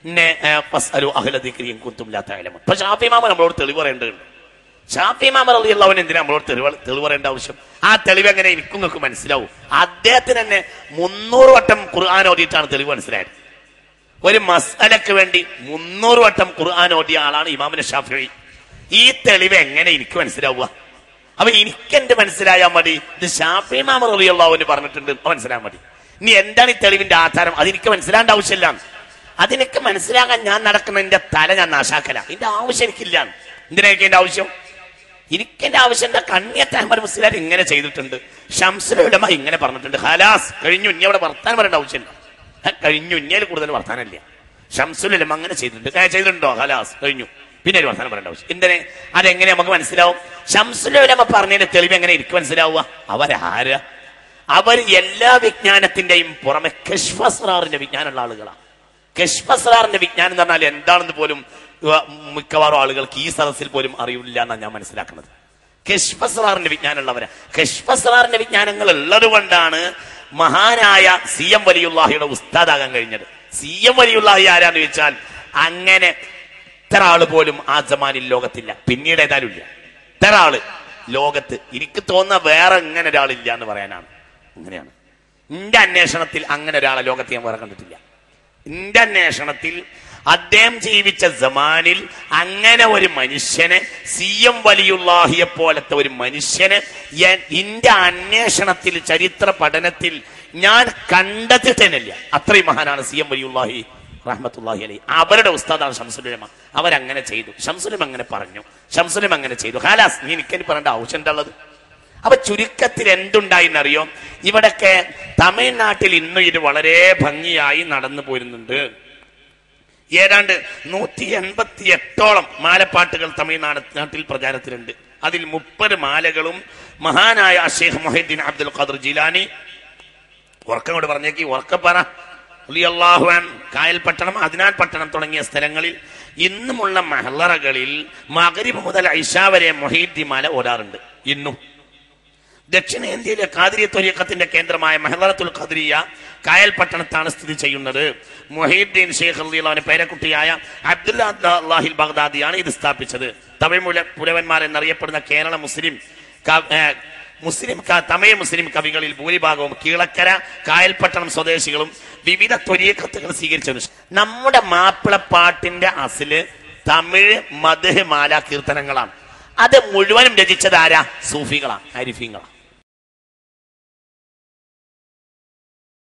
ഇപ്പൊ ഷാഫി ഇമാം നമ്മളോട് തെളിവ് പറയേണ്ടതുണ്ട്. ഷാഫി ഇമാം റളിയല്ലാഹു അൻഹു എന്തിനാ നമ്മളോട് തെളിവ് പറയേണ്ട ആവശ്യം? ആ തെളിവ് എങ്ങനെ എനിക്കും നിങ്ങൾക്ക് മനസ്സിലാവും? അദ്ദേഹത്തിന് തന്നെ 300 വട്ടം ഖുർആൻ ഓതിയിട്ടാണ് തെളിവ് മനസ്സിലായത്. ഒരു മസ്അലക്ക് വേണ്ടി 300 വട്ടം ഖുർആൻ ഓതിയ ആളാണ് ഇമാമുന ഷാഫിഈ. ഈ തെളിവ് എങ്ങനെ എനിക്ക് മനസ്സിലാവുക? അപ്പൊ എനിക്കെന്ത് മനസ്സിലായാൽ മതി? ഇത് ഷാഫി ഇമാം റളിയല്ലാഹു അൻഹു പറഞ്ഞിട്ടുണ്ട്, മനസ്സിലായാൽ മതി. ഇനി എന്താണ് ഈ തെളിവിന്റെ ആധാരം? അതെനിക്ക് മനസ്സിലാകേണ്ട ആവശ്യമില്ല. അതിനൊക്കെ മനസ്സിലാകാൻ ഞാൻ നടക്കുന്ന എന്റെ തല ഞാൻ നാശാക്കല. ഇതിന്റെ ആവശ്യം എനിക്കില്ല. എന്തിനൊക്കെ എന്റെ ആവശ്യം? എനിക്കെന്റെ ആവശ്യം എന്താ? കണ്ണിയത്ത് അഹ്മദ് മുസ്ലിയാർ ഇങ്ങനെ ചെയ്തിട്ടുണ്ട്, ശംസുൽ ഉലമ ഇങ്ങനെ പറഞ്ഞിട്ടുണ്ട്, ഖലാസ് കഴിഞ്ഞു. ഇനി അവിടെ വർത്താനം പറയേണ്ട ആവശ്യമില്ല, കഴിഞ്ഞു. ഇനിയിൽ കൂടുതൽ വർത്താനമില്ല. ശംസുൽ ഉലമ അങ്ങനെ ചെയ്തിട്ടുണ്ടോ? ഖലാസ് കഴിഞ്ഞു. പിന്നെ ഒരു വർത്താനം പറയേണ്ട ആവശ്യം എന്തിനെ? അതെങ്ങനെ നമുക്ക് മനസ്സിലാവും? ശംസുൽ ഉലമ പറഞ്ഞതിന്റെ തെളിവ് എങ്ങനെ എനിക്ക് മനസ്സിലാവുക? അവരാര്? അവർ എല്ലാ വിജ്ഞാനത്തിന്റെയും പുറമെ കശ്ഫ് അസ്റാറിന്റെ വിജ്ഞാനമുള്ള ആളുകളാണ്. കശ്ഫ് അസ്റാറിന്റെ വിജ്ഞാനം എന്ന് പറഞ്ഞാൽ എന്താണെന്ന് പോലും മിക്കവാറും ആളുകൾക്ക് ഈ സദസ്സിൽ പോലും അറിയില്ല എന്നാണ് ഞാൻ മനസ്സിലാക്കുന്നത്. കശ്ഫ് അസ്റാറിന്റെ വിജ്ഞാനമുള്ളവരാ. കശ്ഫ് അസ്റാറിന്റെ വിജ്ഞാനങ്ങൾ ഉള്ളത് കൊണ്ടാണ് മഹാനായ സി എം വലിയുള്ളാഹിയുടെ ഉസ്താദാകാൻ കഴിഞ്ഞത്. സി എം വലിയുള്ളാഹി ആരാന്ന് ചോദിച്ചാൽ അങ്ങനെ ഇത്ര ആള് പോലും ആ ജമാനിൽ ലോകത്തില്ല, പിന്നീട് ഏതായാലും ഇല്ല. ഇത്ര ആള് ലോകത്ത് എനിക്ക് തോന്നുന്ന വേറെ ഇങ്ങനെ ഒരാളില്ല എന്ന് പറയാനാണ്. അങ്ങനെയാണ് എന്റെ അന്വേഷണത്തിൽ. അങ്ങനെ ഒരാളെ ലോകത്ത് ഞാൻ വേറെ കണ്ടിട്ടില്ല. എന്റെ അന്വേഷണത്തിൽ അദ്ദേഹം ജീവിച്ച ജമാനിൽ അങ്ങനെ ഒരു മനുഷ്യനെ, സി എം വലിയുള്ളാഹിയെ പോലത്തെ ഒരു മനുഷ്യനെ എന്റെ അന്വേഷണത്തിൽ, ചരിത്ര പഠനത്തിൽ ഞാൻ കണ്ടെത്തിയിട്ടേനില്ല. അത്രയും മഹാനാണ് സി എം വലിയുള്ളാഹി റഹ്മത്തുള്ളാഹി അലൈഹി. അവരുടെ ഉസ്താദാണ് ശംസുൽ ഉലമ. അവരങ്ങനെ ചെയ്തു, ശംസുൽ ഉലമ അങ്ങനെ പറഞ്ഞു, ശംസുൽ ഉലമ അങ്ങനെ ചെയ്തു. ഖലാസ്, നീ എനിക്കനി പറയേണ്ട ആവശ്യം എന്താ ഉള്ളത്? അപ്പൊ ചുരുക്കത്തിൽ എന്തുണ്ടായിന്നറിയോ? ഇവിടൊക്കെ തമിഴ്നാട്ടിൽ ഇന്നും ഇത് വളരെ ഭംഗിയായി നടന്നു പോരുന്നുണ്ട്. ഏതാണ്ട് 188ഓളം മാലപ്പാട്ടുകൾ തമിഴ്നാട്ടിൽ പ്രചാരത്തിലുണ്ട്. അതിൽ 30 മാലകളും മഹാനായ Sheikh Muhyiddin Abdul Qadir Jilani, ഉറക്കം കൊണ്ട് പറഞ്ഞേക്ക്, ഉറക്കം പറ, റളിയല്ലാഹു അൻഹു, കായൽപട്ടണം, അദ്നാൻ പട്ടണം തുടങ്ങിയ സ്ഥലങ്ങളിൽ ഇന്നുമുള്ള മഹ്ലറകളിൽ മഗ്രിബ് മുതൽ ഇശാ വരെ മുഹീദ്ദിമാല ഓടാറുണ്ട്. ഇന്നും ദക്ഷിണേന്ത്യയിലെ ഖാദിരിയ ത്വരീഖത്തിന്റെ കേന്ദ്രമായ മഹ്ലറത്തുൽ ഖദ്രിയ കായൽപട്ടണത്താണ് സ്ഥിതി ചെയ്യുന്നത്. മുഹീദ്ദീൻ ഷെയ്ഖ് റളിയല്ലാഹു അൻഹു പേരക്കുട്ടിയായ അബ്ദുല്ലാഹിൽ ബഗ്ദാദിയാണ് ഇത് സ്ഥാപിച്ചത്. തമിഴ് പുലവന്മാർ എന്നറിയപ്പെടുന്ന കേരള തമിഴ് മുസ്ലിം കവികളിൽ ഭൂരിഭാഗവും കീഴക്കര കായൽപട്ടണം സ്വദേശികളും വിവിധ ത്വരീഖത്തുകൾ സ്വീകരിച്ചു. നമ്മുടെ മാപ്പിളപ്പാട്ടിന്റെ അസില് തമിഴ് മദ്ഹ് മാല കീർത്തനങ്ങളാണ്. അത് മുഴുവനും രചിച്ചത് ആരാ? സൂഫികളാണ്, ആരിഫീങ്ങളാണ്.